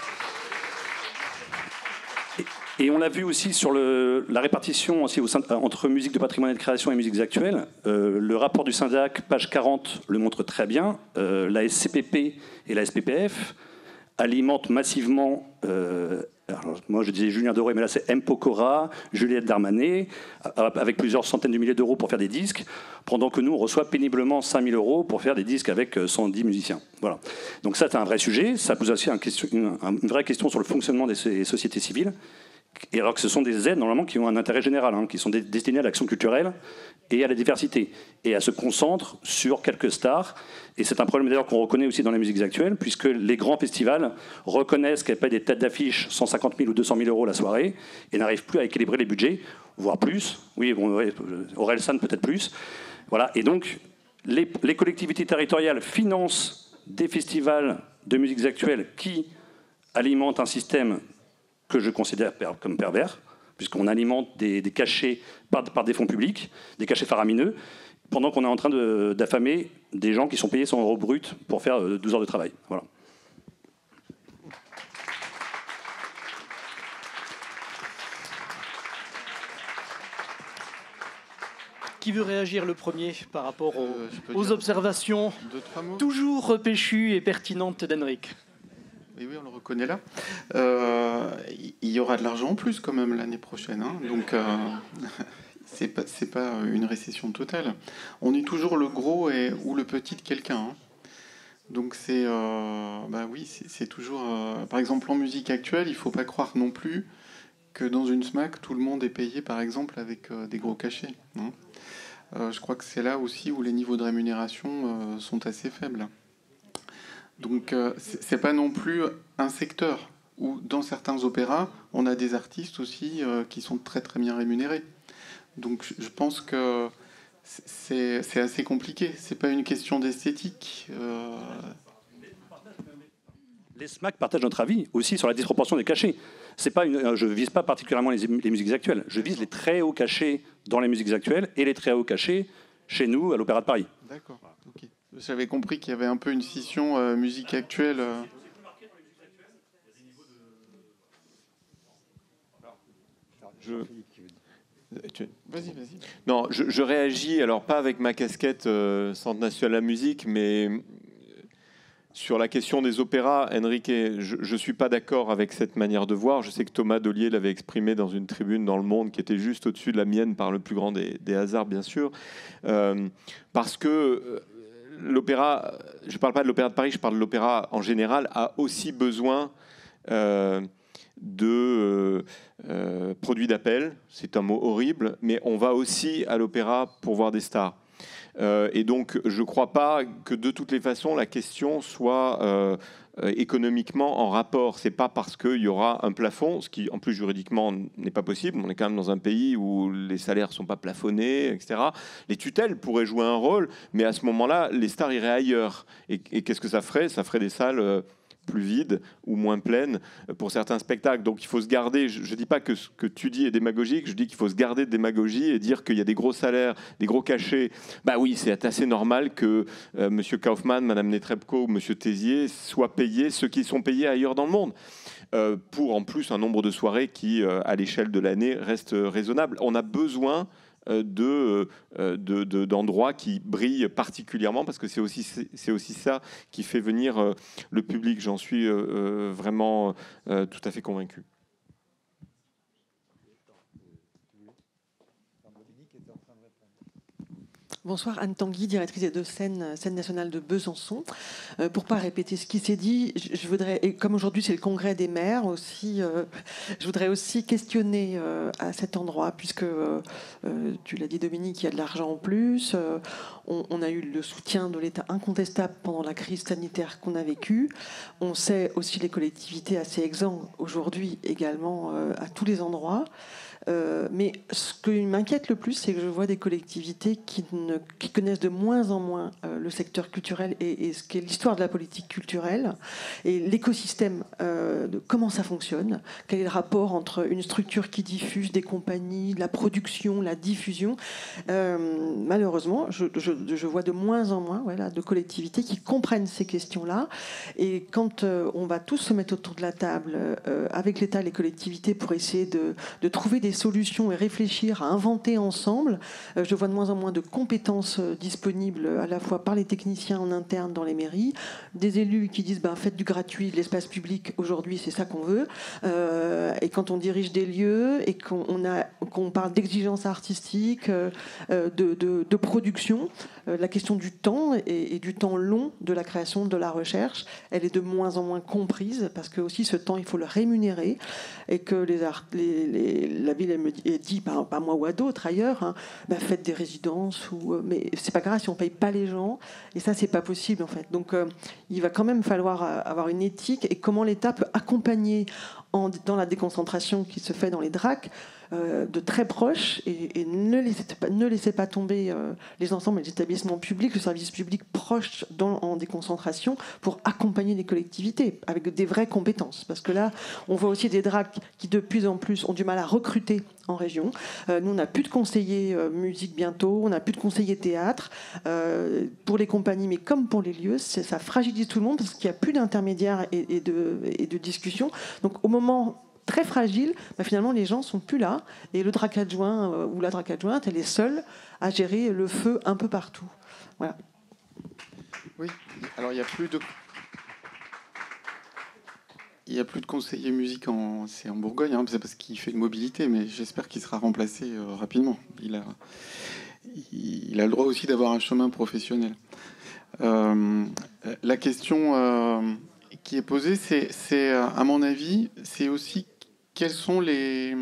Et on l'a vu aussi sur la répartition aussi entre musique de patrimoine et de création et musiques actuelles. Le rapport du Syndac, page 40, le montre très bien. La SCPP et la SPPF alimentent massivement, alors moi je disais Julien Doré, mais là c'est M. Pokora, Juliette Darmanet, avec plusieurs centaines de milliers d'euros pour faire des disques, pendant que nous on reçoit péniblement 5 000 € pour faire des disques avec 110 musiciens. Voilà. Donc ça c'est un vrai sujet, ça pose aussi une vraie question sur le fonctionnement des sociétés civiles, et alors que ce sont des aides normalement qui ont un intérêt général, qui sont destinées à l'action culturelle et à la diversité, et elles se concentrent sur quelques stars. Et c'est un problème d'ailleurs qu'on reconnaît aussi dans les musiques actuelles, puisque les grands festivals reconnaissent qu'elles payent des têtes d'affiche 150 000 ou 200 000 € la soirée, et n'arrivent plus à équilibrer les budgets, voire plus. Oui, bon, Orelsan peut-être plus. Voilà. Et donc, les collectivités territoriales financent des festivals de musiques actuelles qui alimentent un système que je considère comme pervers, puisqu'on alimente des cachets par des fonds publics, des cachets faramineux, pendant qu'on est en train d'affamer des gens qui sont payés 100 € brut pour faire 12 heures de travail. Voilà. qui veut réagir le premier par rapport aux observations 2-3 mots toujours péchues et pertinentes d'Henrik? Oui, on le reconnaît là. Il y aura de l'argent en plus quand même l'année prochaine. Hein, donc, c'est pas une récession totale. On est toujours le gros ou le petit de quelqu'un. Hein. Donc, c'est toujours... par exemple, en musique actuelle, il ne faut pas croire non plus que dans une SMAC, tout le monde est payé, par exemple, avec des gros cachets. Hein. Je crois que c'est là aussi où les niveaux de rémunération sont assez faibles. Donc, c'est pas non plus un secteur où, dans certains opéras, on a des artistes aussi qui sont très très bien rémunérés. Donc, je pense que c'est assez compliqué. C'est pas une question d'esthétique. Les SMAC partagent notre avis aussi sur la disproportion des cachets. C'est pas je vise pas particulièrement les musiques actuelles. Je vise les très hauts cachets dans les musiques actuelles et les très hauts cachets chez nous à l'Opéra de Paris. D'accord. Ok. J'avais compris qu'il y avait un peu une scission musique actuelle. Vas-y. Non, je réagis, alors pas avec ma casquette Centre national de la musique, mais sur la question des opéras, Henrik, je ne suis pas d'accord avec cette manière de voir. Je sais que Thomas Dollier l'avait exprimé dans une tribune dans Le Monde qui était juste au-dessus de la mienne par le plus grand des hasards, bien sûr. Parce que l'opéra, je ne parle pas de l'Opéra de Paris, je parle de l'opéra en général, a aussi besoin de produits d'appel. C'est un mot horrible, mais on va aussi à l'opéra pour voir des stars. Et donc, je ne crois pas que de toutes les façons, la question soit économiquement en rapport. Ce n'est pas parce qu'il y aura un plafond, ce qui, en plus, juridiquement, n'est pas possible. On est quand même dans un pays où les salaires ne sont pas plafonnés, etc. Les tutelles pourraient jouer un rôle, mais à ce moment-là, les stars iraient ailleurs. Et qu'est-ce que ça ferait ? Ça ferait des salles plus vides ou moins pleines pour certains spectacles. Donc il faut se garder, je ne dis pas que ce que tu dis est démagogique, je dis qu'il faut se garder de démagogie et dire qu'il y a des gros salaires, des gros cachets. Bah oui, c'est assez normal que M. Kaufmann, Mme Netrebko ou M. Tézier soient payés, ceux qui sont payés ailleurs dans le monde. Pour en plus un nombre de soirées qui, à l'échelle de l'année, reste raisonnable. On a besoin d'endroits qui brillent particulièrement parce que c'est aussi ça qui fait venir le public. J'en suis vraiment tout à fait convaincu. Bonsoir, Anne Tanguy, directrice des deux scènes nationales de Besançon. Pour ne pas répéter ce qui s'est dit, je voudrais, et comme aujourd'hui c'est le congrès des maires aussi, je voudrais aussi questionner à cet endroit, puisque tu l'as dit Dominique, il y a de l'argent en plus, on a eu le soutien de l'État incontestable pendant la crise sanitaire qu'on a vécue, on sait aussi les collectivités assez exsangues aujourd'hui également à tous les endroits. Mais ce qui m'inquiète le plus, c'est que je vois des collectivités qui connaissent de moins en moins le secteur culturel et ce qu'est l'histoire de la politique culturelle et l'écosystème de comment ça fonctionne, quel est le rapport entre une structure qui diffuse, des compagnies, la production, la diffusion. Malheureusement, je vois de moins en moins de collectivités qui comprennent ces questions-là. Et quand on va tous se mettre autour de la table avec l'État et les collectivités pour essayer de trouver des solutions et réfléchir à inventer ensemble. Je vois de moins en moins de compétences disponibles à la fois par les techniciens en interne dans les mairies, des élus qui disent faites du gratuit, de l'espace public, aujourd'hui c'est ça qu'on veut. Et quand on dirige des lieux et qu'on parle d'exigences artistiques, de production, la question du temps et du temps long de la création, de la recherche, elle est de moins en moins comprise parce que aussi ce temps il faut le rémunérer et que la ville elle me dit, pas moi ou à d'autres ailleurs, faites des résidences, mais c'est pas grave si on paye pas les gens, et ça c'est pas possible en fait. Donc il va quand même falloir avoir une éthique et comment l'État peut accompagner dans la déconcentration qui se fait dans les DRAC de très proches et ne laissez pas tomber les ensembles et les établissements publics, le service public proche en déconcentration pour accompagner les collectivités avec des vraies compétences. Parce que là, on voit aussi des DRAC qui de plus en plus ont du mal à recruter en région. Nous, on n'a plus de conseillers musique bientôt, on n'a plus de conseillers théâtre pour les compagnies, mais comme pour les lieux, ça fragilise tout le monde parce qu'il n'y a plus d'intermédiaires et de discussions. Donc au moment très fragile, finalement les gens sont plus là et le drac adjoint ou la drac adjointe, elle est seule à gérer le feu un peu partout. Voilà. Oui, alors il n'y a plus de... Il n'y a plus de conseiller musique c'est en Bourgogne, hein, c'est parce qu'il fait une mobilité, mais j'espère qu'il sera remplacé rapidement. Il a le droit aussi d'avoir un chemin professionnel. La question qui est posée, c'est à mon avis, c'est aussi quels sont les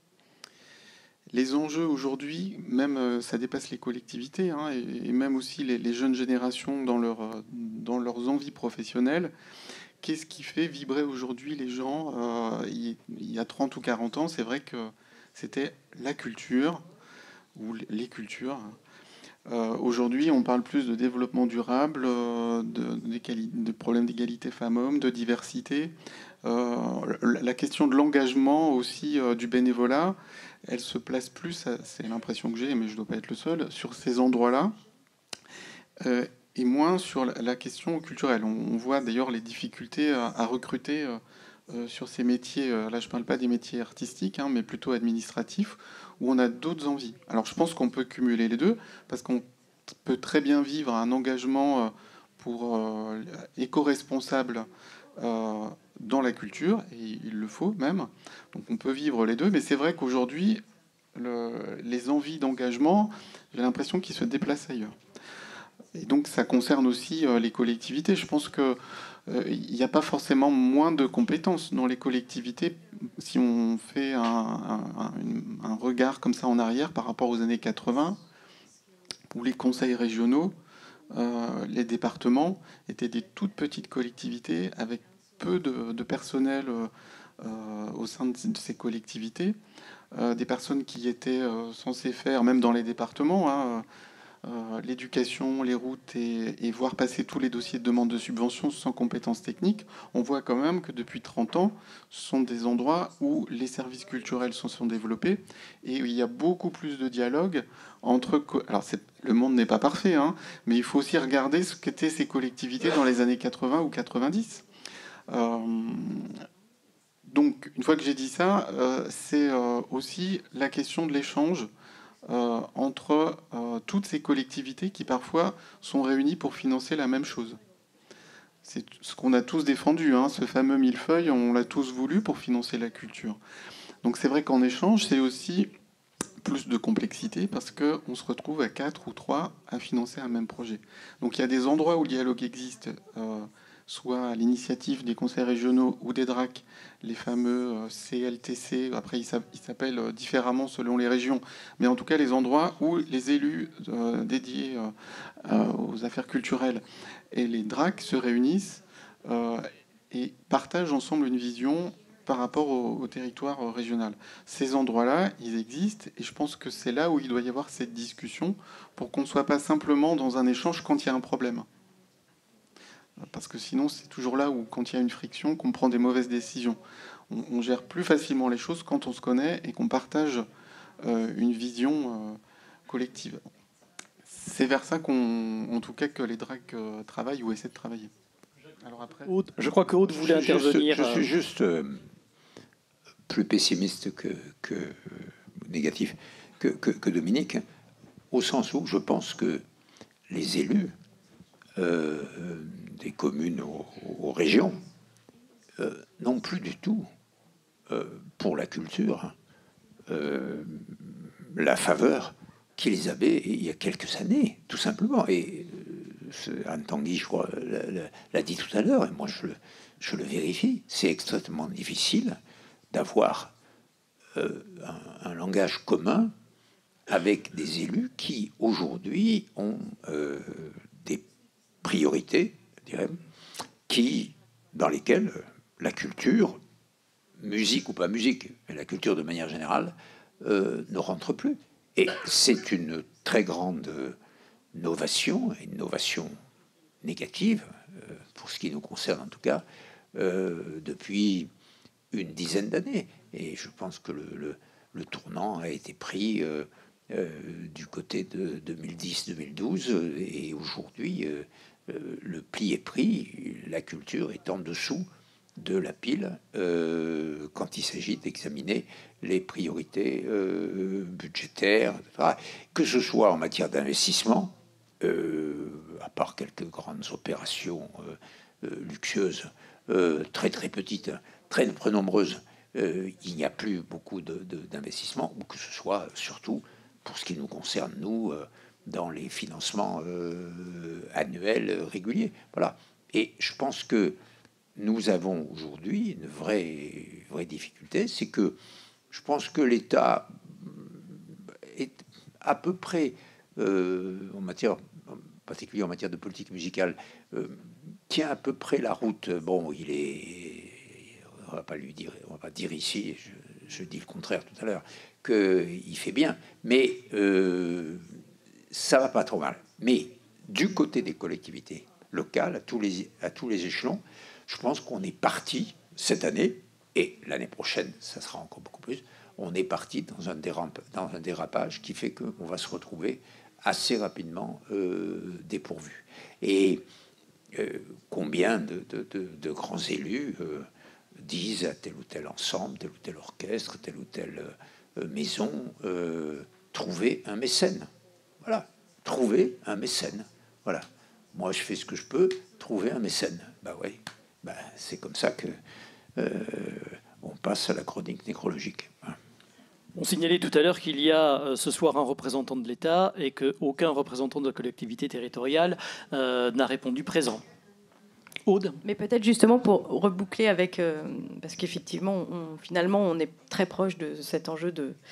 enjeux aujourd'hui, même ça dépasse les collectivités, hein, et même aussi les jeunes générations dans leurs envies professionnelles. Qu'est-ce qui fait vibrer aujourd'hui les gens il y a 30 ou 40 ans, c'est vrai que c'était la culture, ou les cultures. Aujourd'hui, on parle plus de développement durable, de problèmes d'égalité femmes-hommes, de diversité. La question de l'engagement aussi, du bénévolat, elle se place plus, c'est l'impression que j'ai, mais je ne dois pas être le seul, sur ces endroits-là. Et moins sur la question culturelle. On voit d'ailleurs les difficultés à recruter sur ces métiers. Là, je ne parle pas des métiers artistiques, hein, mais plutôt administratifs, où on a d'autres envies. Alors, je pense qu'on peut cumuler les deux, parce qu'on peut très bien vivre un engagement éco-responsable dans la culture, et il le faut même. Donc, on peut vivre les deux, mais c'est vrai qu'aujourd'hui, les envies d'engagement, j'ai l'impression qu'ils se déplacent ailleurs. Et donc ça concerne aussi les collectivités. Je pense qu'il n'y a pas forcément moins de compétences dans les collectivités si on fait un regard comme ça en arrière par rapport aux années 80, où les conseils régionaux, les départements étaient des toutes petites collectivités avec peu de personnel au sein de ces collectivités, des personnes qui étaient censées faire, même dans les départements, hein, l'éducation, les routes et voir passer tous les dossiers de demande de subvention sans compétences techniques. On voit quand même que depuis 30 ans, ce sont des endroits où les services culturels se sont développés et où il y a beaucoup plus de dialogue entre... Alors, le monde n'est pas parfait, hein, mais il faut aussi regarder ce qu'étaient ces collectivités dans les années 80 ou 90. Donc, une fois que j'ai dit ça, c'est aussi la question de l'échange entre toutes ces collectivités qui parfois sont réunies pour financer la même chose. C'est ce qu'on a tous défendu, hein, ce fameux millefeuille, on l'a tous voulu pour financer la culture. Donc c'est vrai qu'en échange, c'est aussi plus de complexité parce qu'on se retrouve à 4 ou 3 à financer un même projet. Donc il y a des endroits où le dialogue existe, soit à l'initiative des conseils régionaux ou des DRAC, les fameux CLTC, après ils s'appellent différemment selon les régions, mais en tout cas les endroits où les élus dédiés aux affaires culturelles et les DRAC se réunissent et partagent ensemble une vision par rapport au territoire régional. Ces endroits-là, ils existent, et je pense que c'est là où il doit y avoir cette discussion pour qu'on ne soit pas simplement dans un échange quand il y a un problème. Parce que sinon, c'est toujours là où, quand il y a une friction, qu'on prend des mauvaises décisions. On gère plus facilement les choses quand on se connaît et qu'on partage une vision collective. C'est vers ça en tout cas, que les DRAC travaillent ou essaient de travailler. Alors après, je crois que Aude voulait intervenir. Je suis juste plus pessimiste que négatif que Dominique, au sens où je pense que les élus des communes aux régions n'ont plus du tout pour la culture la faveur qu'ils avaient il y a quelques années, tout simplement. Et Anne Tanguy, je crois, l'a dit tout à l'heure, et moi je le vérifie, c'est extrêmement difficile d'avoir un langage commun avec des élus qui, aujourd'hui, ont des priorités, je dirais, dans lesquelles la culture, musique ou pas musique, mais la culture de manière générale, ne rentre plus. Et c'est une très grande novation, une novation négative, pour ce qui nous concerne en tout cas, depuis une dizaine d'années. Et je pense que le tournant a été pris du côté de 2010-2012, et aujourd'hui, le pli est pris, la culture est en dessous de la pile quand il s'agit d'examiner les priorités budgétaires, etc. Que ce soit en matière d'investissement, à part quelques grandes opérations luxueuses, très très petites, très peu nombreuses, il n'y a plus beaucoup d'investissements, ou que ce soit surtout pour ce qui nous concerne, nous, dans les financements annuels réguliers. Voilà. Et je pense que nous avons aujourd'hui une vraie difficulté, c'est que je pense que l'État est à peu près, en particulier en matière de politique musicale, tient à peu près la route. Bon, on va pas dire ici, je dis le contraire tout à l'heure, qu'il fait bien, mais ça va pas trop mal. Mais du côté des collectivités locales, à tous les échelons, je pense qu'on est parti cette année, et l'année prochaine, ça sera encore beaucoup plus, on est parti dans un dérapage qui fait qu'on va se retrouver assez rapidement dépourvu. Et combien de grands élus disent à tel ou tel ensemble, tel ou tel orchestre, telle ou telle maison, trouver un mécène. Voilà, trouver un mécène. Voilà. Moi, je fais ce que je peux, trouver un mécène. Bah oui, bah, c'est comme ça que on passe à la chronique nécrologique. On signalait tout à l'heure qu'il y a ce soir un représentant de l'État et qu'aucun représentant de la collectivité territoriale n'a répondu présent. Aude ? Mais peut-être justement pour reboucler avec... parce qu'effectivement, finalement, on est très proche de cet enjeu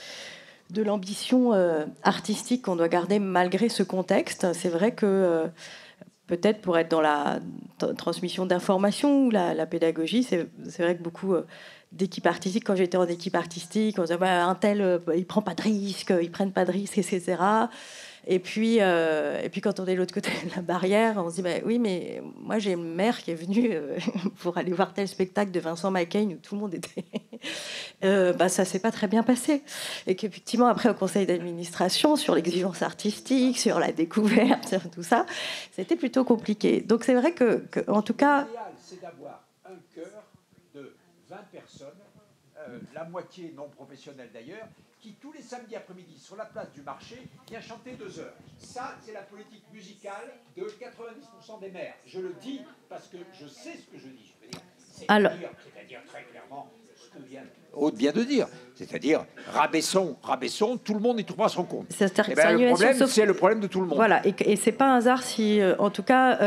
de l'ambition artistique qu'on doit garder malgré ce contexte. C'est vrai que peut-être pour être dans la transmission d'informations ou la pédagogie, c'est vrai que beaucoup d'équipes artistiques, quand j'étais en équipe artistique, on disait bah, un tel, il prend pas de risques, ils prennent pas de risques, etc. Et puis quand on est de l'autre côté de la barrière, on se dit bah, oui, mais moi j'ai une mère qui est venue pour aller voir tel spectacle de Vincent Macaigne où tout le monde était... bah, ça s'est pas très bien passé. Et qu'effectivement, après, au conseil d'administration, sur l'exigence artistique, sur la découverte, sur tout ça, c'était plutôt compliqué. Donc c'est vrai que en tout cas... L'idéal, c'est d'avoir un chœur de 20 personnes, la moitié non professionnelle d'ailleurs, qui tous les samedis après-midi sur la place du marché vient chanter 2 heures. Ça, c'est la politique musicale de 90% des maires. Je le dis parce que je sais ce que je dis. Je veux dire, c'est-à-dire très clairement ce que vient Aude bien de dire, c'est-à-dire rabaissons, tout le monde y trouvera son compte. Le problème, c'est le problème de tout le monde. Voilà, et c'est pas un hasard si, en tout cas,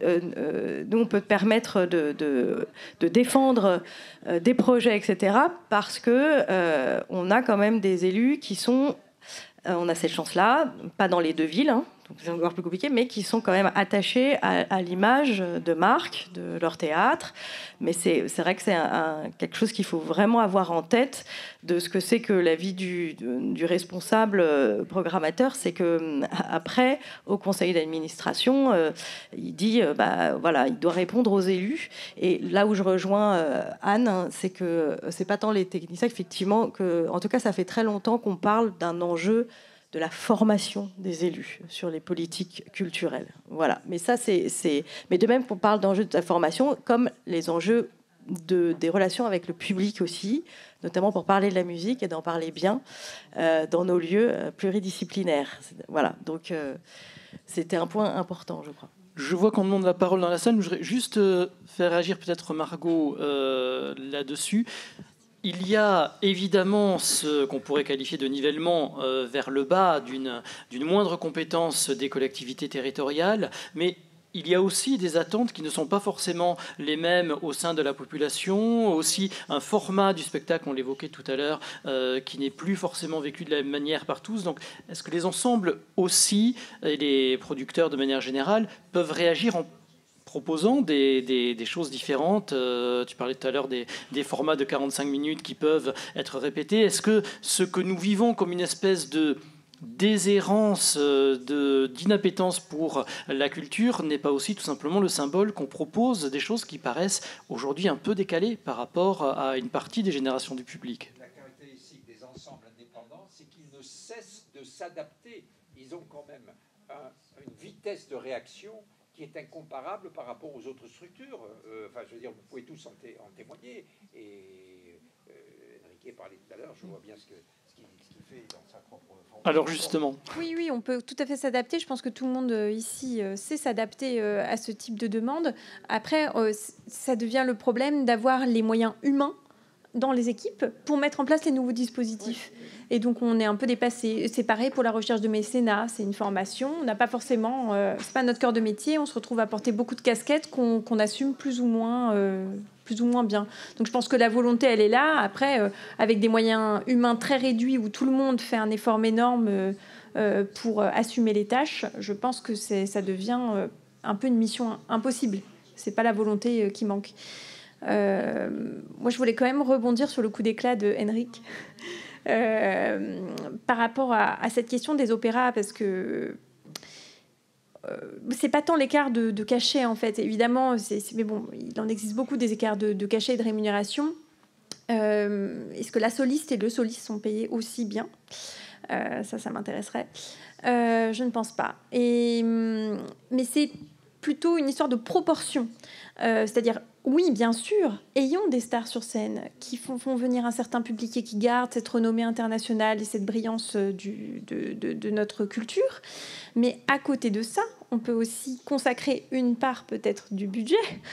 nous on peut permettre de défendre des projets, etc. Parce que on a quand même des élus qui sont, on a cette chance-là, pas dans les 2 villes. Donc c'est encore plus compliqué, mais qui sont quand même attachés à l'image de marque de leur théâtre. Mais c'est vrai que c'est quelque chose qu'il faut vraiment avoir en tête de ce que c'est que la vie du responsable programmateur. C'est que après, au conseil d'administration, il dit, bah voilà, il doit répondre aux élus. Et là où je rejoins Anne, c'est que c'est pas tant les techniciens, effectivement, que, en tout cas, ça fait très longtemps qu'on parle d'un enjeu de la formation des élus sur les politiques culturelles. Voilà. Mais ça, mais de même qu'on parle d'enjeux de la formation, comme les enjeux des relations avec le public aussi, notamment pour parler de la musique et d'en parler bien dans nos lieux pluridisciplinaires. Voilà. Donc, c'était un point important, je crois. Je vois qu'on demande la parole dans la salle. Je voudrais juste faire réagir peut-être Margot là-dessus. Il y a évidemment ce qu'on pourrait qualifier de nivellement vers le bas d'une moindre compétence des collectivités territoriales, mais il y a aussi des attentes qui ne sont pas forcément les mêmes au sein de la population, aussi un format du spectacle, on l'évoquait tout à l'heure, qui n'est plus forcément vécu de la même manière par tous. Donc est-ce que les ensembles aussi, et les producteurs de manière générale, peuvent réagir en proposant des choses différentes? Tu parlais tout à l'heure des formats de 45 minutes qui peuvent être répétés. Est-ce que ce que nous vivons comme une espèce de déshérence, d'inappétence pour la culture n'est pas aussi tout simplement le symbole qu'on propose des choses qui paraissent aujourd'hui un peu décalées par rapport à une partie des générations du public? La caractéristique des ensembles indépendants, c'est qu'ils ne cessent de s'adapter. Ils ont quand même une vitesse de réaction qui est incomparable par rapport aux autres structures. Enfin, je veux dire, vous pouvez tous en témoigner. Et Enrique parlait tout à l'heure, je vois bien ce qu'il fait dans sa propre fonction. Alors justement. Oui, on peut tout à fait s'adapter. Je pense que tout le monde ici sait s'adapter à ce type de demande. Après, ça devient le problème d'avoir les moyens humains dans les équipes pour mettre en place les nouveaux dispositifs. Et donc, on est un peu dépassé. C'est pareil pour la recherche de mécénat. C'est une formation. On n'a pas forcément... c'est pas notre cœur de métier. On se retrouve à porter beaucoup de casquettes qu'on assume plus ou moins bien. Donc, je pense que la volonté, elle est là. Après, avec des moyens humains très réduits où tout le monde fait un effort énorme pour assumer les tâches, je pense que ça devient un peu une mission impossible. C'est pas la volonté qui manque. Moi, je voulais quand même rebondir sur le coup d'éclat de Henrik par rapport à cette question des opéras, parce que c'est pas tant l'écart de cachet, en fait. Évidemment, mais bon, il en existe beaucoup des écarts de cachet et de rémunération. Est-ce que la soliste et le soliste sont payés aussi bien ? Ça m'intéresserait. Je ne pense pas. Mais c'est plutôt une histoire de proportion. C'est-à-dire, oui, bien sûr, ayons des stars sur scène qui font venir un certain public et qui gardent cette renommée internationale et cette brillance de notre culture. Mais à côté de ça, on peut aussi consacrer une part peut-être du budget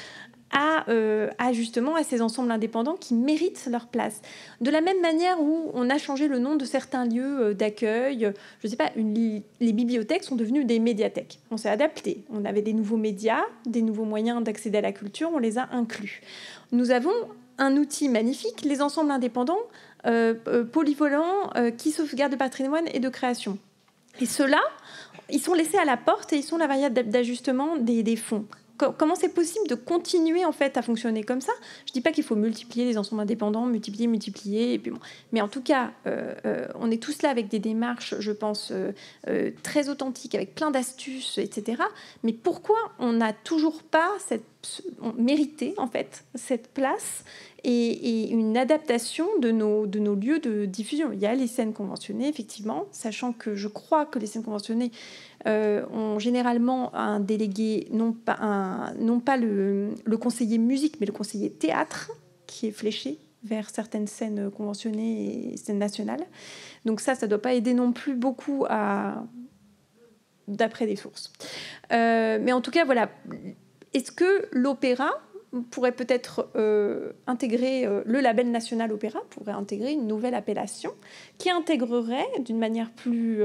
à justement à ces ensembles indépendants qui méritent leur place. De la même manière où on a changé le nom de certains lieux d'accueil, je ne sais pas, les bibliothèques sont devenues des médiathèques. On s'est adapté. On avait des nouveaux médias, des nouveaux moyens d'accéder à la culture, on les a inclus. Nous avons un outil magnifique, les ensembles indépendants, polyvalents, qui sauvegardent de patrimoine et de création. Et ceux-là, ils sont laissés à la porte et ils sont la variable d'ajustement des fonds. Comment c'est possible de continuer en fait à fonctionner comme ça ? Je ne dis pas qu'il faut multiplier les ensembles indépendants, multiplier, et puis bon. Mais en tout cas, on est tous là avec des démarches, je pense, très authentiques, avec plein d'astuces, etc. Mais pourquoi on n'a toujours pas mérité en fait cette place et une adaptation de nos lieux de diffusion ? Il y a les scènes conventionnées, effectivement, sachant que je crois que les scènes conventionnées ont généralement un délégué, non pas le conseiller musique, mais le conseiller théâtre, qui est fléché vers certaines scènes conventionnées et scènes nationales. Donc ça ne doit pas aider non plus beaucoup d'après des sources. Mais en tout cas, voilà. Est-ce que l'opéra pourrait peut-être intégrer le label national opéra, pourrait intégrer une nouvelle appellation qui intégrerait d'une manière plus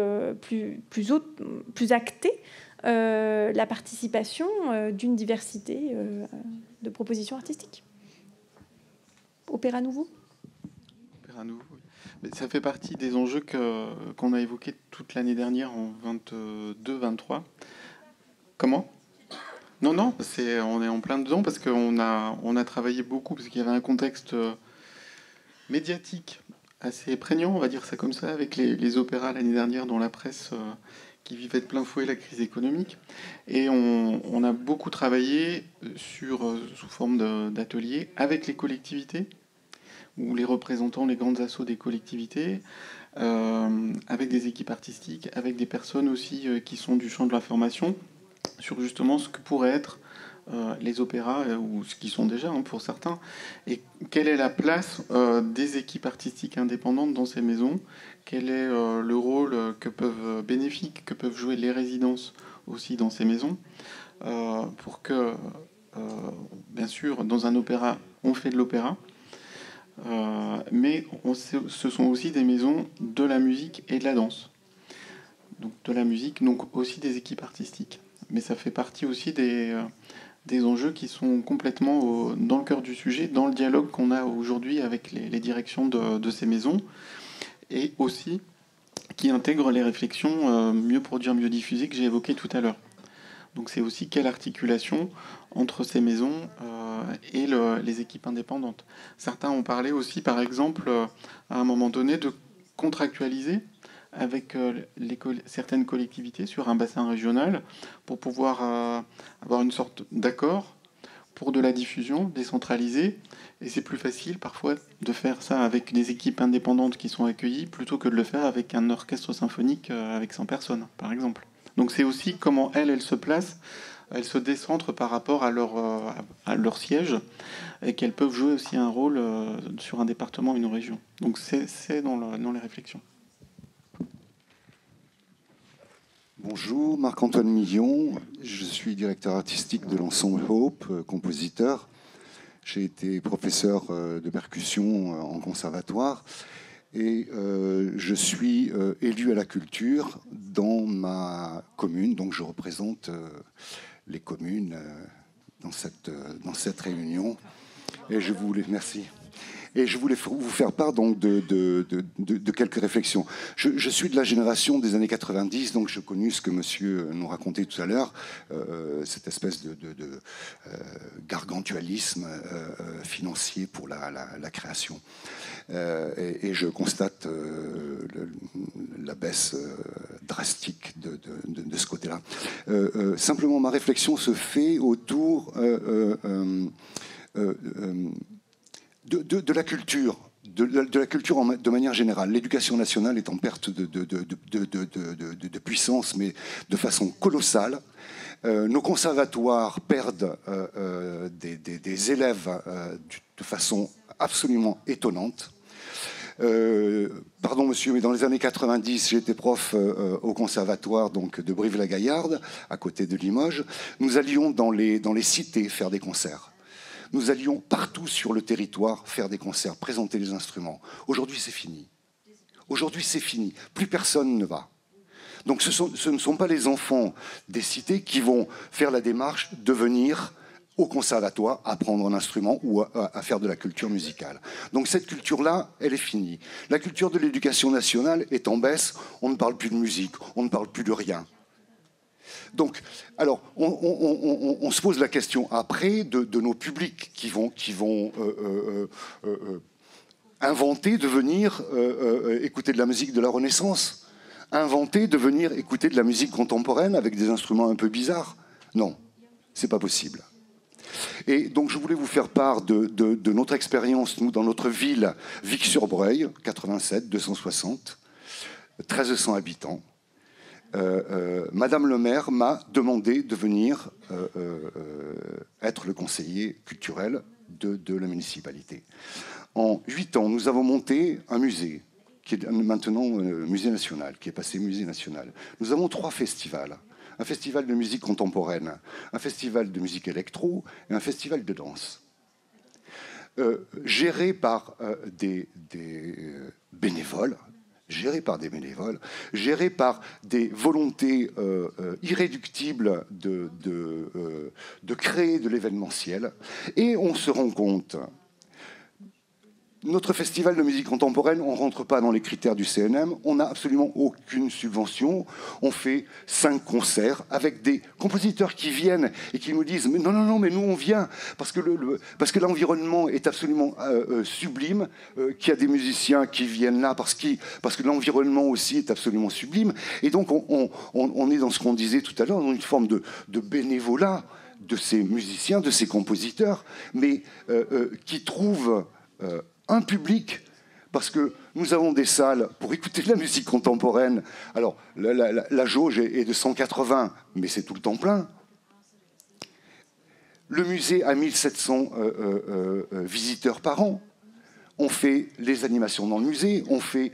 actée la participation d'une diversité de propositions artistiques. Opéra nouveau ? Opéra nouveau, oui. Mais ça fait partie des enjeux qu'on a évoqués toute l'année dernière en 22-23. Comment ? Non, on est en plein dedans parce qu'on a travaillé beaucoup, parce qu'il y avait un contexte médiatique assez prégnant, on va dire ça comme ça, avec les opéras l'année dernière dans la presse qui vivait de plein fouet la crise économique. Et on a beaucoup travaillé sous forme d'ateliers avec les collectivités, ou les représentants, les grandes assos des collectivités, avec des équipes artistiques, avec des personnes aussi qui sont du champ de la formation, sur justement ce que pourraient être les opéras, ou ce qu'ils sont déjà pour certains, et quelle est la place des équipes artistiques indépendantes dans ces maisons, quel est le rôle bénéfique que peuvent jouer les résidences aussi dans ces maisons, pour que, bien sûr, dans un opéra, on fait de l'opéra, mais ce sont aussi des maisons de la musique et de la danse. Donc de la musique, donc aussi des équipes artistiques. Mais ça fait partie aussi des enjeux qui sont complètement dans le cœur du sujet, dans le dialogue qu'on a aujourd'hui avec les directions de ces maisons, et aussi qui intègrent les réflexions mieux produire, mieux diffuser que j'ai évoquées tout à l'heure. Donc c'est aussi quelle articulation entre ces maisons et les équipes indépendantes. Certains ont parlé aussi, par exemple, à un moment donné, de contractualiser avec certaines collectivités sur un bassin régional pour pouvoir avoir une sorte d'accord pour de la diffusion décentralisée. Et c'est plus facile parfois de faire ça avec des équipes indépendantes qui sont accueillies plutôt que de le faire avec un orchestre symphonique avec 100 personnes, par exemple. Donc c'est aussi comment elle se place elles se décentrent par rapport à leur siège et qu'elles peuvent jouer aussi un rôle sur un département ou une région. Donc c'est dans les réflexions. Bonjour, Marc-Antoine Millon, je suis directeur artistique de l'ensemble Hope, compositeur. J'ai été professeur de percussion en conservatoire et je suis élu à la culture dans ma commune, donc je représente les communes dans cette réunion. Et je voulais, merci. Et je voulais vous faire part donc de quelques réflexions. Je suis de la génération des années 90, donc je connais ce que monsieur nous racontait tout à l'heure, cette espèce de gargantualisme financier pour la création. Et je constate la baisse drastique de ce côté-là. Simplement, ma réflexion se fait autour de la culture, de la culture de manière générale. L'éducation nationale est en perte de puissance, mais de façon colossale. Nos conservatoires perdent des élèves de façon absolument étonnante. Pardon monsieur, mais dans les années 90, j'étais prof au conservatoire donc, de Brive-la-Gaillarde, à côté de Limoges. Nous allions dans les cités faire des concerts. Nous allions partout sur le territoire faire des concerts, présenter les instruments. Aujourd'hui, c'est fini. Aujourd'hui, c'est fini. Plus personne ne va. Donc ce ne sont pas les enfants des cités qui vont faire la démarche de venir au conservatoire apprendre un instrument ou à faire de la culture musicale. Donc cette culture-là, elle est finie. La culture de l'éducation nationale est en baisse. On ne parle plus de musique, on ne parle plus de rien. Donc, alors, on se pose la question après de nos publics qui vont inventer de venir écouter de la musique de la Renaissance, inventer de venir écouter de la musique contemporaine avec des instruments un peu bizarres. Non, c'est pas possible. Et donc, je voulais vous faire part de notre expérience, nous, dans notre ville, Vic-sur-Breuil, 87, 260, 1300 habitants. Madame le maire m'a demandé de venir être le conseiller culturel de la municipalité. En 8 ans, nous avons monté un musée, qui est maintenant musée national, qui est passé musée national. Nous avons 3 festivals. Un festival de musique contemporaine, un festival de musique électro et un festival de danse. Gérés par des bénévoles, géré par des volontés irréductibles de créer de l'événementiel. Et on se rend compte, notre festival de musique contemporaine, on ne rentre pas dans les critères du CNM, on n'a absolument aucune subvention, on fait 5 concerts avec des compositeurs qui viennent et qui nous disent « Non, mais nous on vient parce que l'environnement est absolument sublime, qu'il y a des musiciens qui viennent là parce que l'environnement aussi est absolument sublime. » Et donc on est dans ce qu'on disait tout à l'heure, dans une forme de bénévolat de ces musiciens, de ces compositeurs, mais qui trouvent un public, parce que nous avons des salles pour écouter de la musique contemporaine. Alors, la jauge est de 180, mais c'est tout le temps plein. Le musée a 1700 visiteurs par an. On fait les animations dans le musée.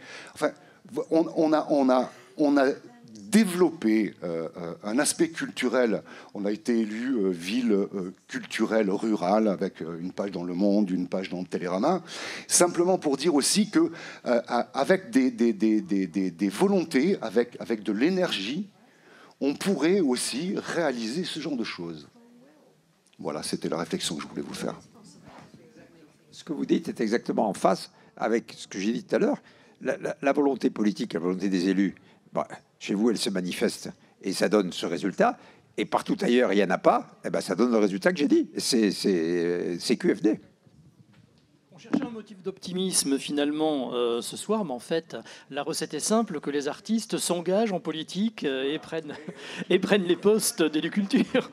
On a développé un aspect culturel. On a été élu ville culturelle rurale avec une page dans Le Monde, une page dans Télérama, simplement pour dire aussi que avec des volontés, avec de l'énergie, on pourrait aussi réaliser ce genre de choses. Voilà, c'était la réflexion que je voulais vous faire. Ce que vous dites est exactement en face avec ce que j'ai dit tout à l'heure. La volonté politique, la volonté des élus, chez vous, elle se manifeste et ça donne ce résultat. Et partout ailleurs, il n'y en a pas, et ça donne le résultat que j'ai dit. C'est QFD. On cherchait un motif d'optimisme finalement ce soir, mais en fait, la recette est simple, que les artistes s'engagent en politique et prennent les postes d'élu culture.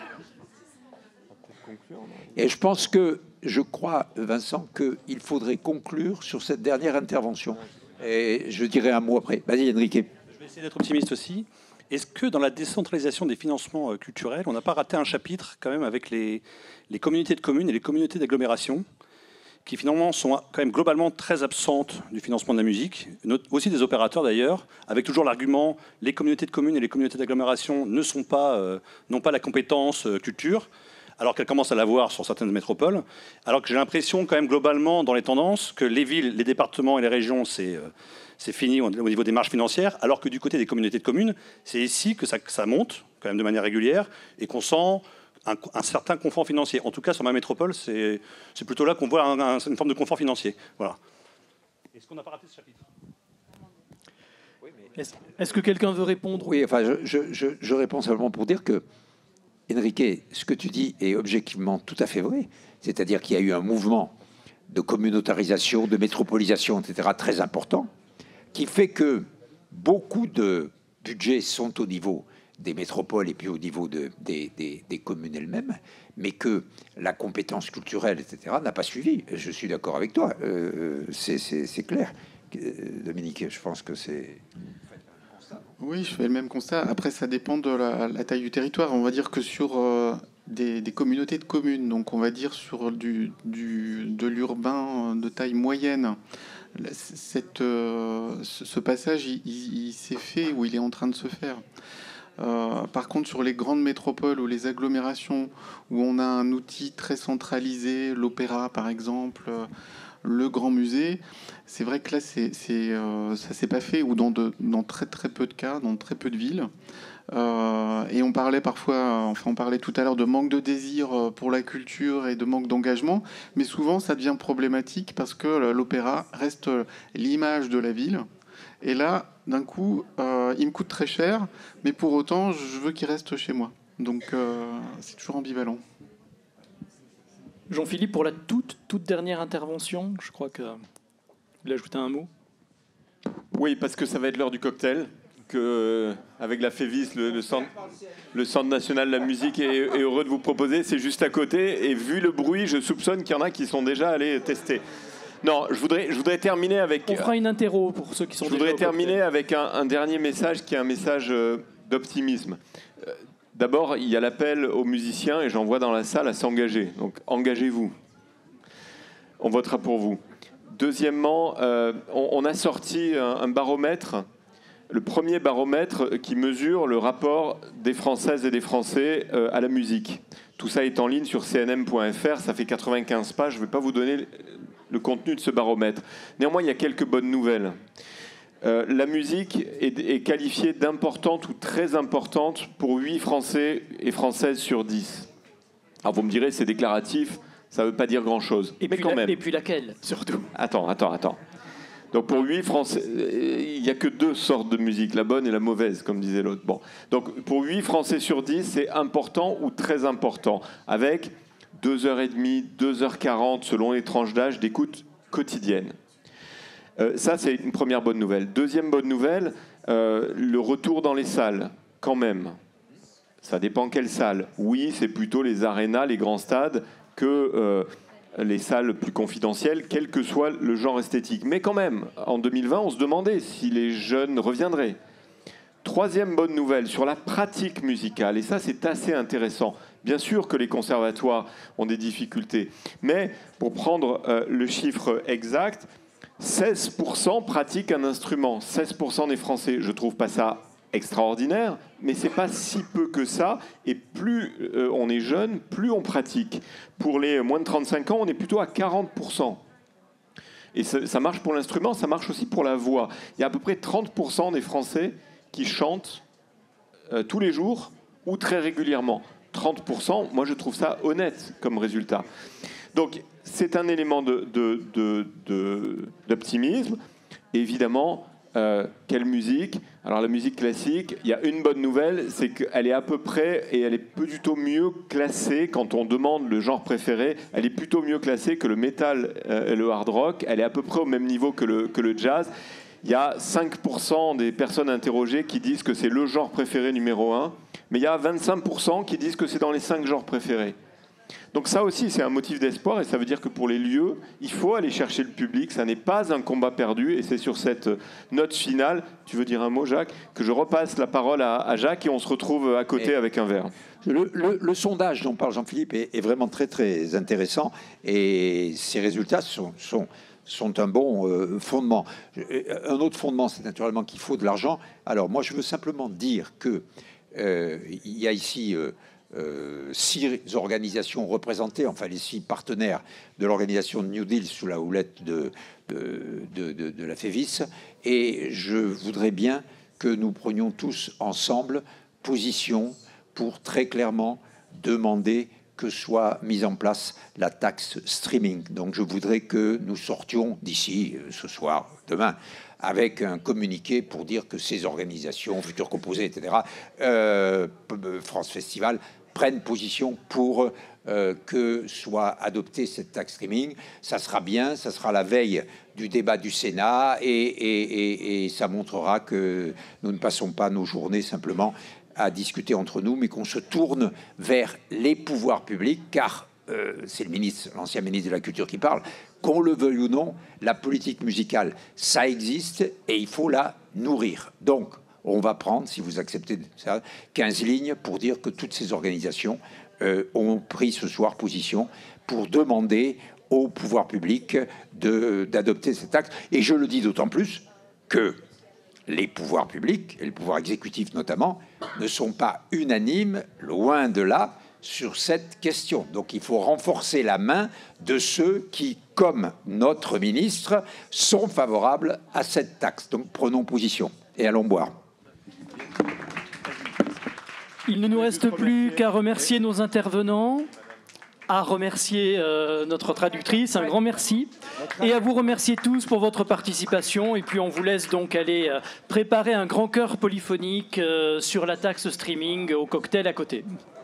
Et je crois, Vincent, qu'il faudrait conclure sur cette dernière intervention. Et je dirai un mot après. Vas-y, Enrique. Je vais essayer d'être optimiste aussi. Est-ce que dans la décentralisation des financements culturels, on n'a pas raté un chapitre quand même avec les communautés de communes et les communautés d'agglomération, qui finalement sont quand même globalement très absentes du financement de la musique, aussi des opérateurs d'ailleurs, avec toujours l'argument les communautés de communes et les communautés d'agglomération n'ont pas la compétence culture, alors qu'elles commencent à l'avoir sur certaines métropoles, alors que j'ai l'impression quand même globalement dans les tendances que les villes, les départements et les régions, c'est fini au niveau des marges financières, alors que du côté des communautés de communes, c'est ici que ça monte quand même de manière régulière et qu'on sent un certain confort financier. En tout cas, sur ma métropole, c'est plutôt là qu'on voit une forme de confort financier. Voilà. Est-ce qu'on n'a pas raté ce chapitre ? Est-ce que quelqu'un veut répondre ? Oui, enfin, je réponds simplement pour dire que, Enrique, ce que tu dis est objectivement tout à fait vrai. C'est-à-dire qu'il y a eu un mouvement de communautarisation, de métropolisation, etc., très important, qui fait que beaucoup de budgets sont au niveau des métropoles et puis au niveau des communes elles-mêmes, mais que la compétence culturelle, etc., n'a pas suivi. Je suis d'accord avec toi, c'est clair. Dominique, je pense que c'est... Oui, je fais le même constat. Après, ça dépend de la taille du territoire. On va dire que sur des communautés de communes, donc on va dire sur de l'urbain de taille moyenne, ce passage, il s'est fait ou il est en train de se faire. Par contre, sur les grandes métropoles ou les agglomérations où on a un outil très centralisé, l'opéra par exemple, le grand musée, c'est vrai que là, ça s'est pas fait, ou dans très très peu de cas, dans très peu de villes. Et on parlait on parlait tout à l'heure de manque de désir pour la culture et de manque d'engagement, mais souvent ça devient problématique parce que l'opéra reste l'image de la ville. Et là, d'un coup, il me coûte très cher, mais pour autant, je veux qu'il reste chez moi. Donc, c'est toujours ambivalent. Jean-Philippe, pour la toute dernière intervention, je crois qu'il a ajouté un mot. Oui, parce que ça va être l'heure du cocktail, que avec la FEVIS, le Centre national de la musique est heureux de vous proposer. C'est juste à côté, et vu le bruit, je soupçonne qu'il y en a qui sont déjà allés tester. Non, je voudrais terminer avec... On fera une interro pour ceux qui sont déjà au cocktail. Je voudrais terminer avec un dernier message qui est un message d'optimisme. D'abord, il y a l'appel aux musiciens, et j'en vois dans la salle, à s'engager. Donc, engagez-vous. On votera pour vous. Deuxièmement, on a sorti un baromètre, le premier baromètre qui mesure le rapport des Françaises et des Français à la musique. Tout ça est en ligne sur cnm.fr, ça fait 95 pages, je ne vais pas vous donner le contenu de ce baromètre. Néanmoins, il y a quelques bonnes nouvelles. La musique est qualifiée d'importante ou très importante pour 8 Français et Françaises sur 10. Alors vous me direz, c'est déclaratif, ça ne veut pas dire grand-chose. Mais quand même. Et puis laquelle, surtout ? Attends. Donc pour 8 Français, il n'y a que 2 sortes de musique, la bonne et la mauvaise, comme disait l'autre. Bon. Donc pour 8 Français sur 10, c'est important ou très important, avec 2h30, 2h40, selon les tranches d'âge, d'écoute quotidienne. Ça, c'est une première bonne nouvelle. Deuxième bonne nouvelle, le retour dans les salles, quand même. Ça dépend quelle salle. Oui, c'est plutôt les arénas, les grands stades, que les salles plus confidentielles, quel que soit le genre esthétique. Mais quand même, en 2020, on se demandait si les jeunes reviendraient. Troisième bonne nouvelle, sur la pratique musicale, et ça, c'est assez intéressant. Bien sûr que les conservatoires ont des difficultés, mais pour prendre le chiffre exact, 16% pratiquent un instrument, 16% des Français. Je ne trouve pas ça extraordinaire, mais ce n'est pas si peu que ça. Et plus on est jeune, plus on pratique. Pour les moins de 35 ans, on est plutôt à 40%. Et ça marche pour l'instrument, ça marche aussi pour la voix. Il y a à peu près 30% des Français qui chantent tous les jours ou très régulièrement. 30%, moi je trouve ça honnête comme résultat. Donc, c'est un élément d'optimisme. Évidemment, quelle musique ? Alors, la musique classique, il y a une bonne nouvelle, c'est qu'elle est à peu près, et elle est plutôt mieux classée, quand on demande le genre préféré, elle est plutôt mieux classée que le métal et le hard rock. Elle est à peu près au même niveau que le jazz. Il y a 5% des personnes interrogées qui disent que c'est le genre préféré numéro 1, mais il y a 25% qui disent que c'est dans les 5 genres préférés. Donc ça aussi, c'est un motif d'espoir, et ça veut dire que pour les lieux, il faut aller chercher le public, ça n'est pas un combat perdu, et c'est sur cette note finale, tu veux dire un mot, Jacques, que je repasse la parole à Jacques, et on se retrouve à côté avec un verre. Le sondage dont parle Jean-Philippe est vraiment très très intéressant, et ces résultats sont un bon fondement. Un autre fondement, c'est naturellement qu'il faut de l'argent. Alors moi, je veux simplement dire que il y a ici 6 organisations représentées, enfin les 6 partenaires de l'organisation New Deal sous la houlette de la FEVIS, et je voudrais bien que nous prenions tous ensemble position pour très clairement demander que soit mise en place la taxe streaming. Donc je voudrais que nous sortions d'ici ce soir, demain, avec un communiqué pour dire que ces organisations, Futurs Composés, etc., France Festival, prennent position pour que soit adoptée cette taxe streaming. Ça sera bien, ça sera la veille du débat du Sénat, et ça montrera que nous ne passons pas nos journées simplement à discuter entre nous, mais qu'on se tourne vers les pouvoirs publics, car c'est l'ancien ministre de la Culture qui parle, qu'on le veuille ou non, la politique musicale, ça existe, et il faut la nourrir. Donc, on va prendre, si vous acceptez ça, 15 lignes pour dire que toutes ces organisations ont pris ce soir position pour demander au pouvoir public d'adopter cette taxe. Et je le dis d'autant plus que les pouvoirs publics, et le pouvoir exécutif notamment, ne sont pas unanimes, loin de là, sur cette question. Donc il faut renforcer la main de ceux qui, comme notre ministre, sont favorables à cette taxe. Donc prenons position et allons boire. Il ne nous reste plus qu'à remercier nos intervenants, à remercier notre traductrice, un grand merci, et à vous remercier tous pour votre participation. Et puis on vous laisse donc aller préparer un grand chœur polyphonique sur la taxe streaming au cocktail à côté.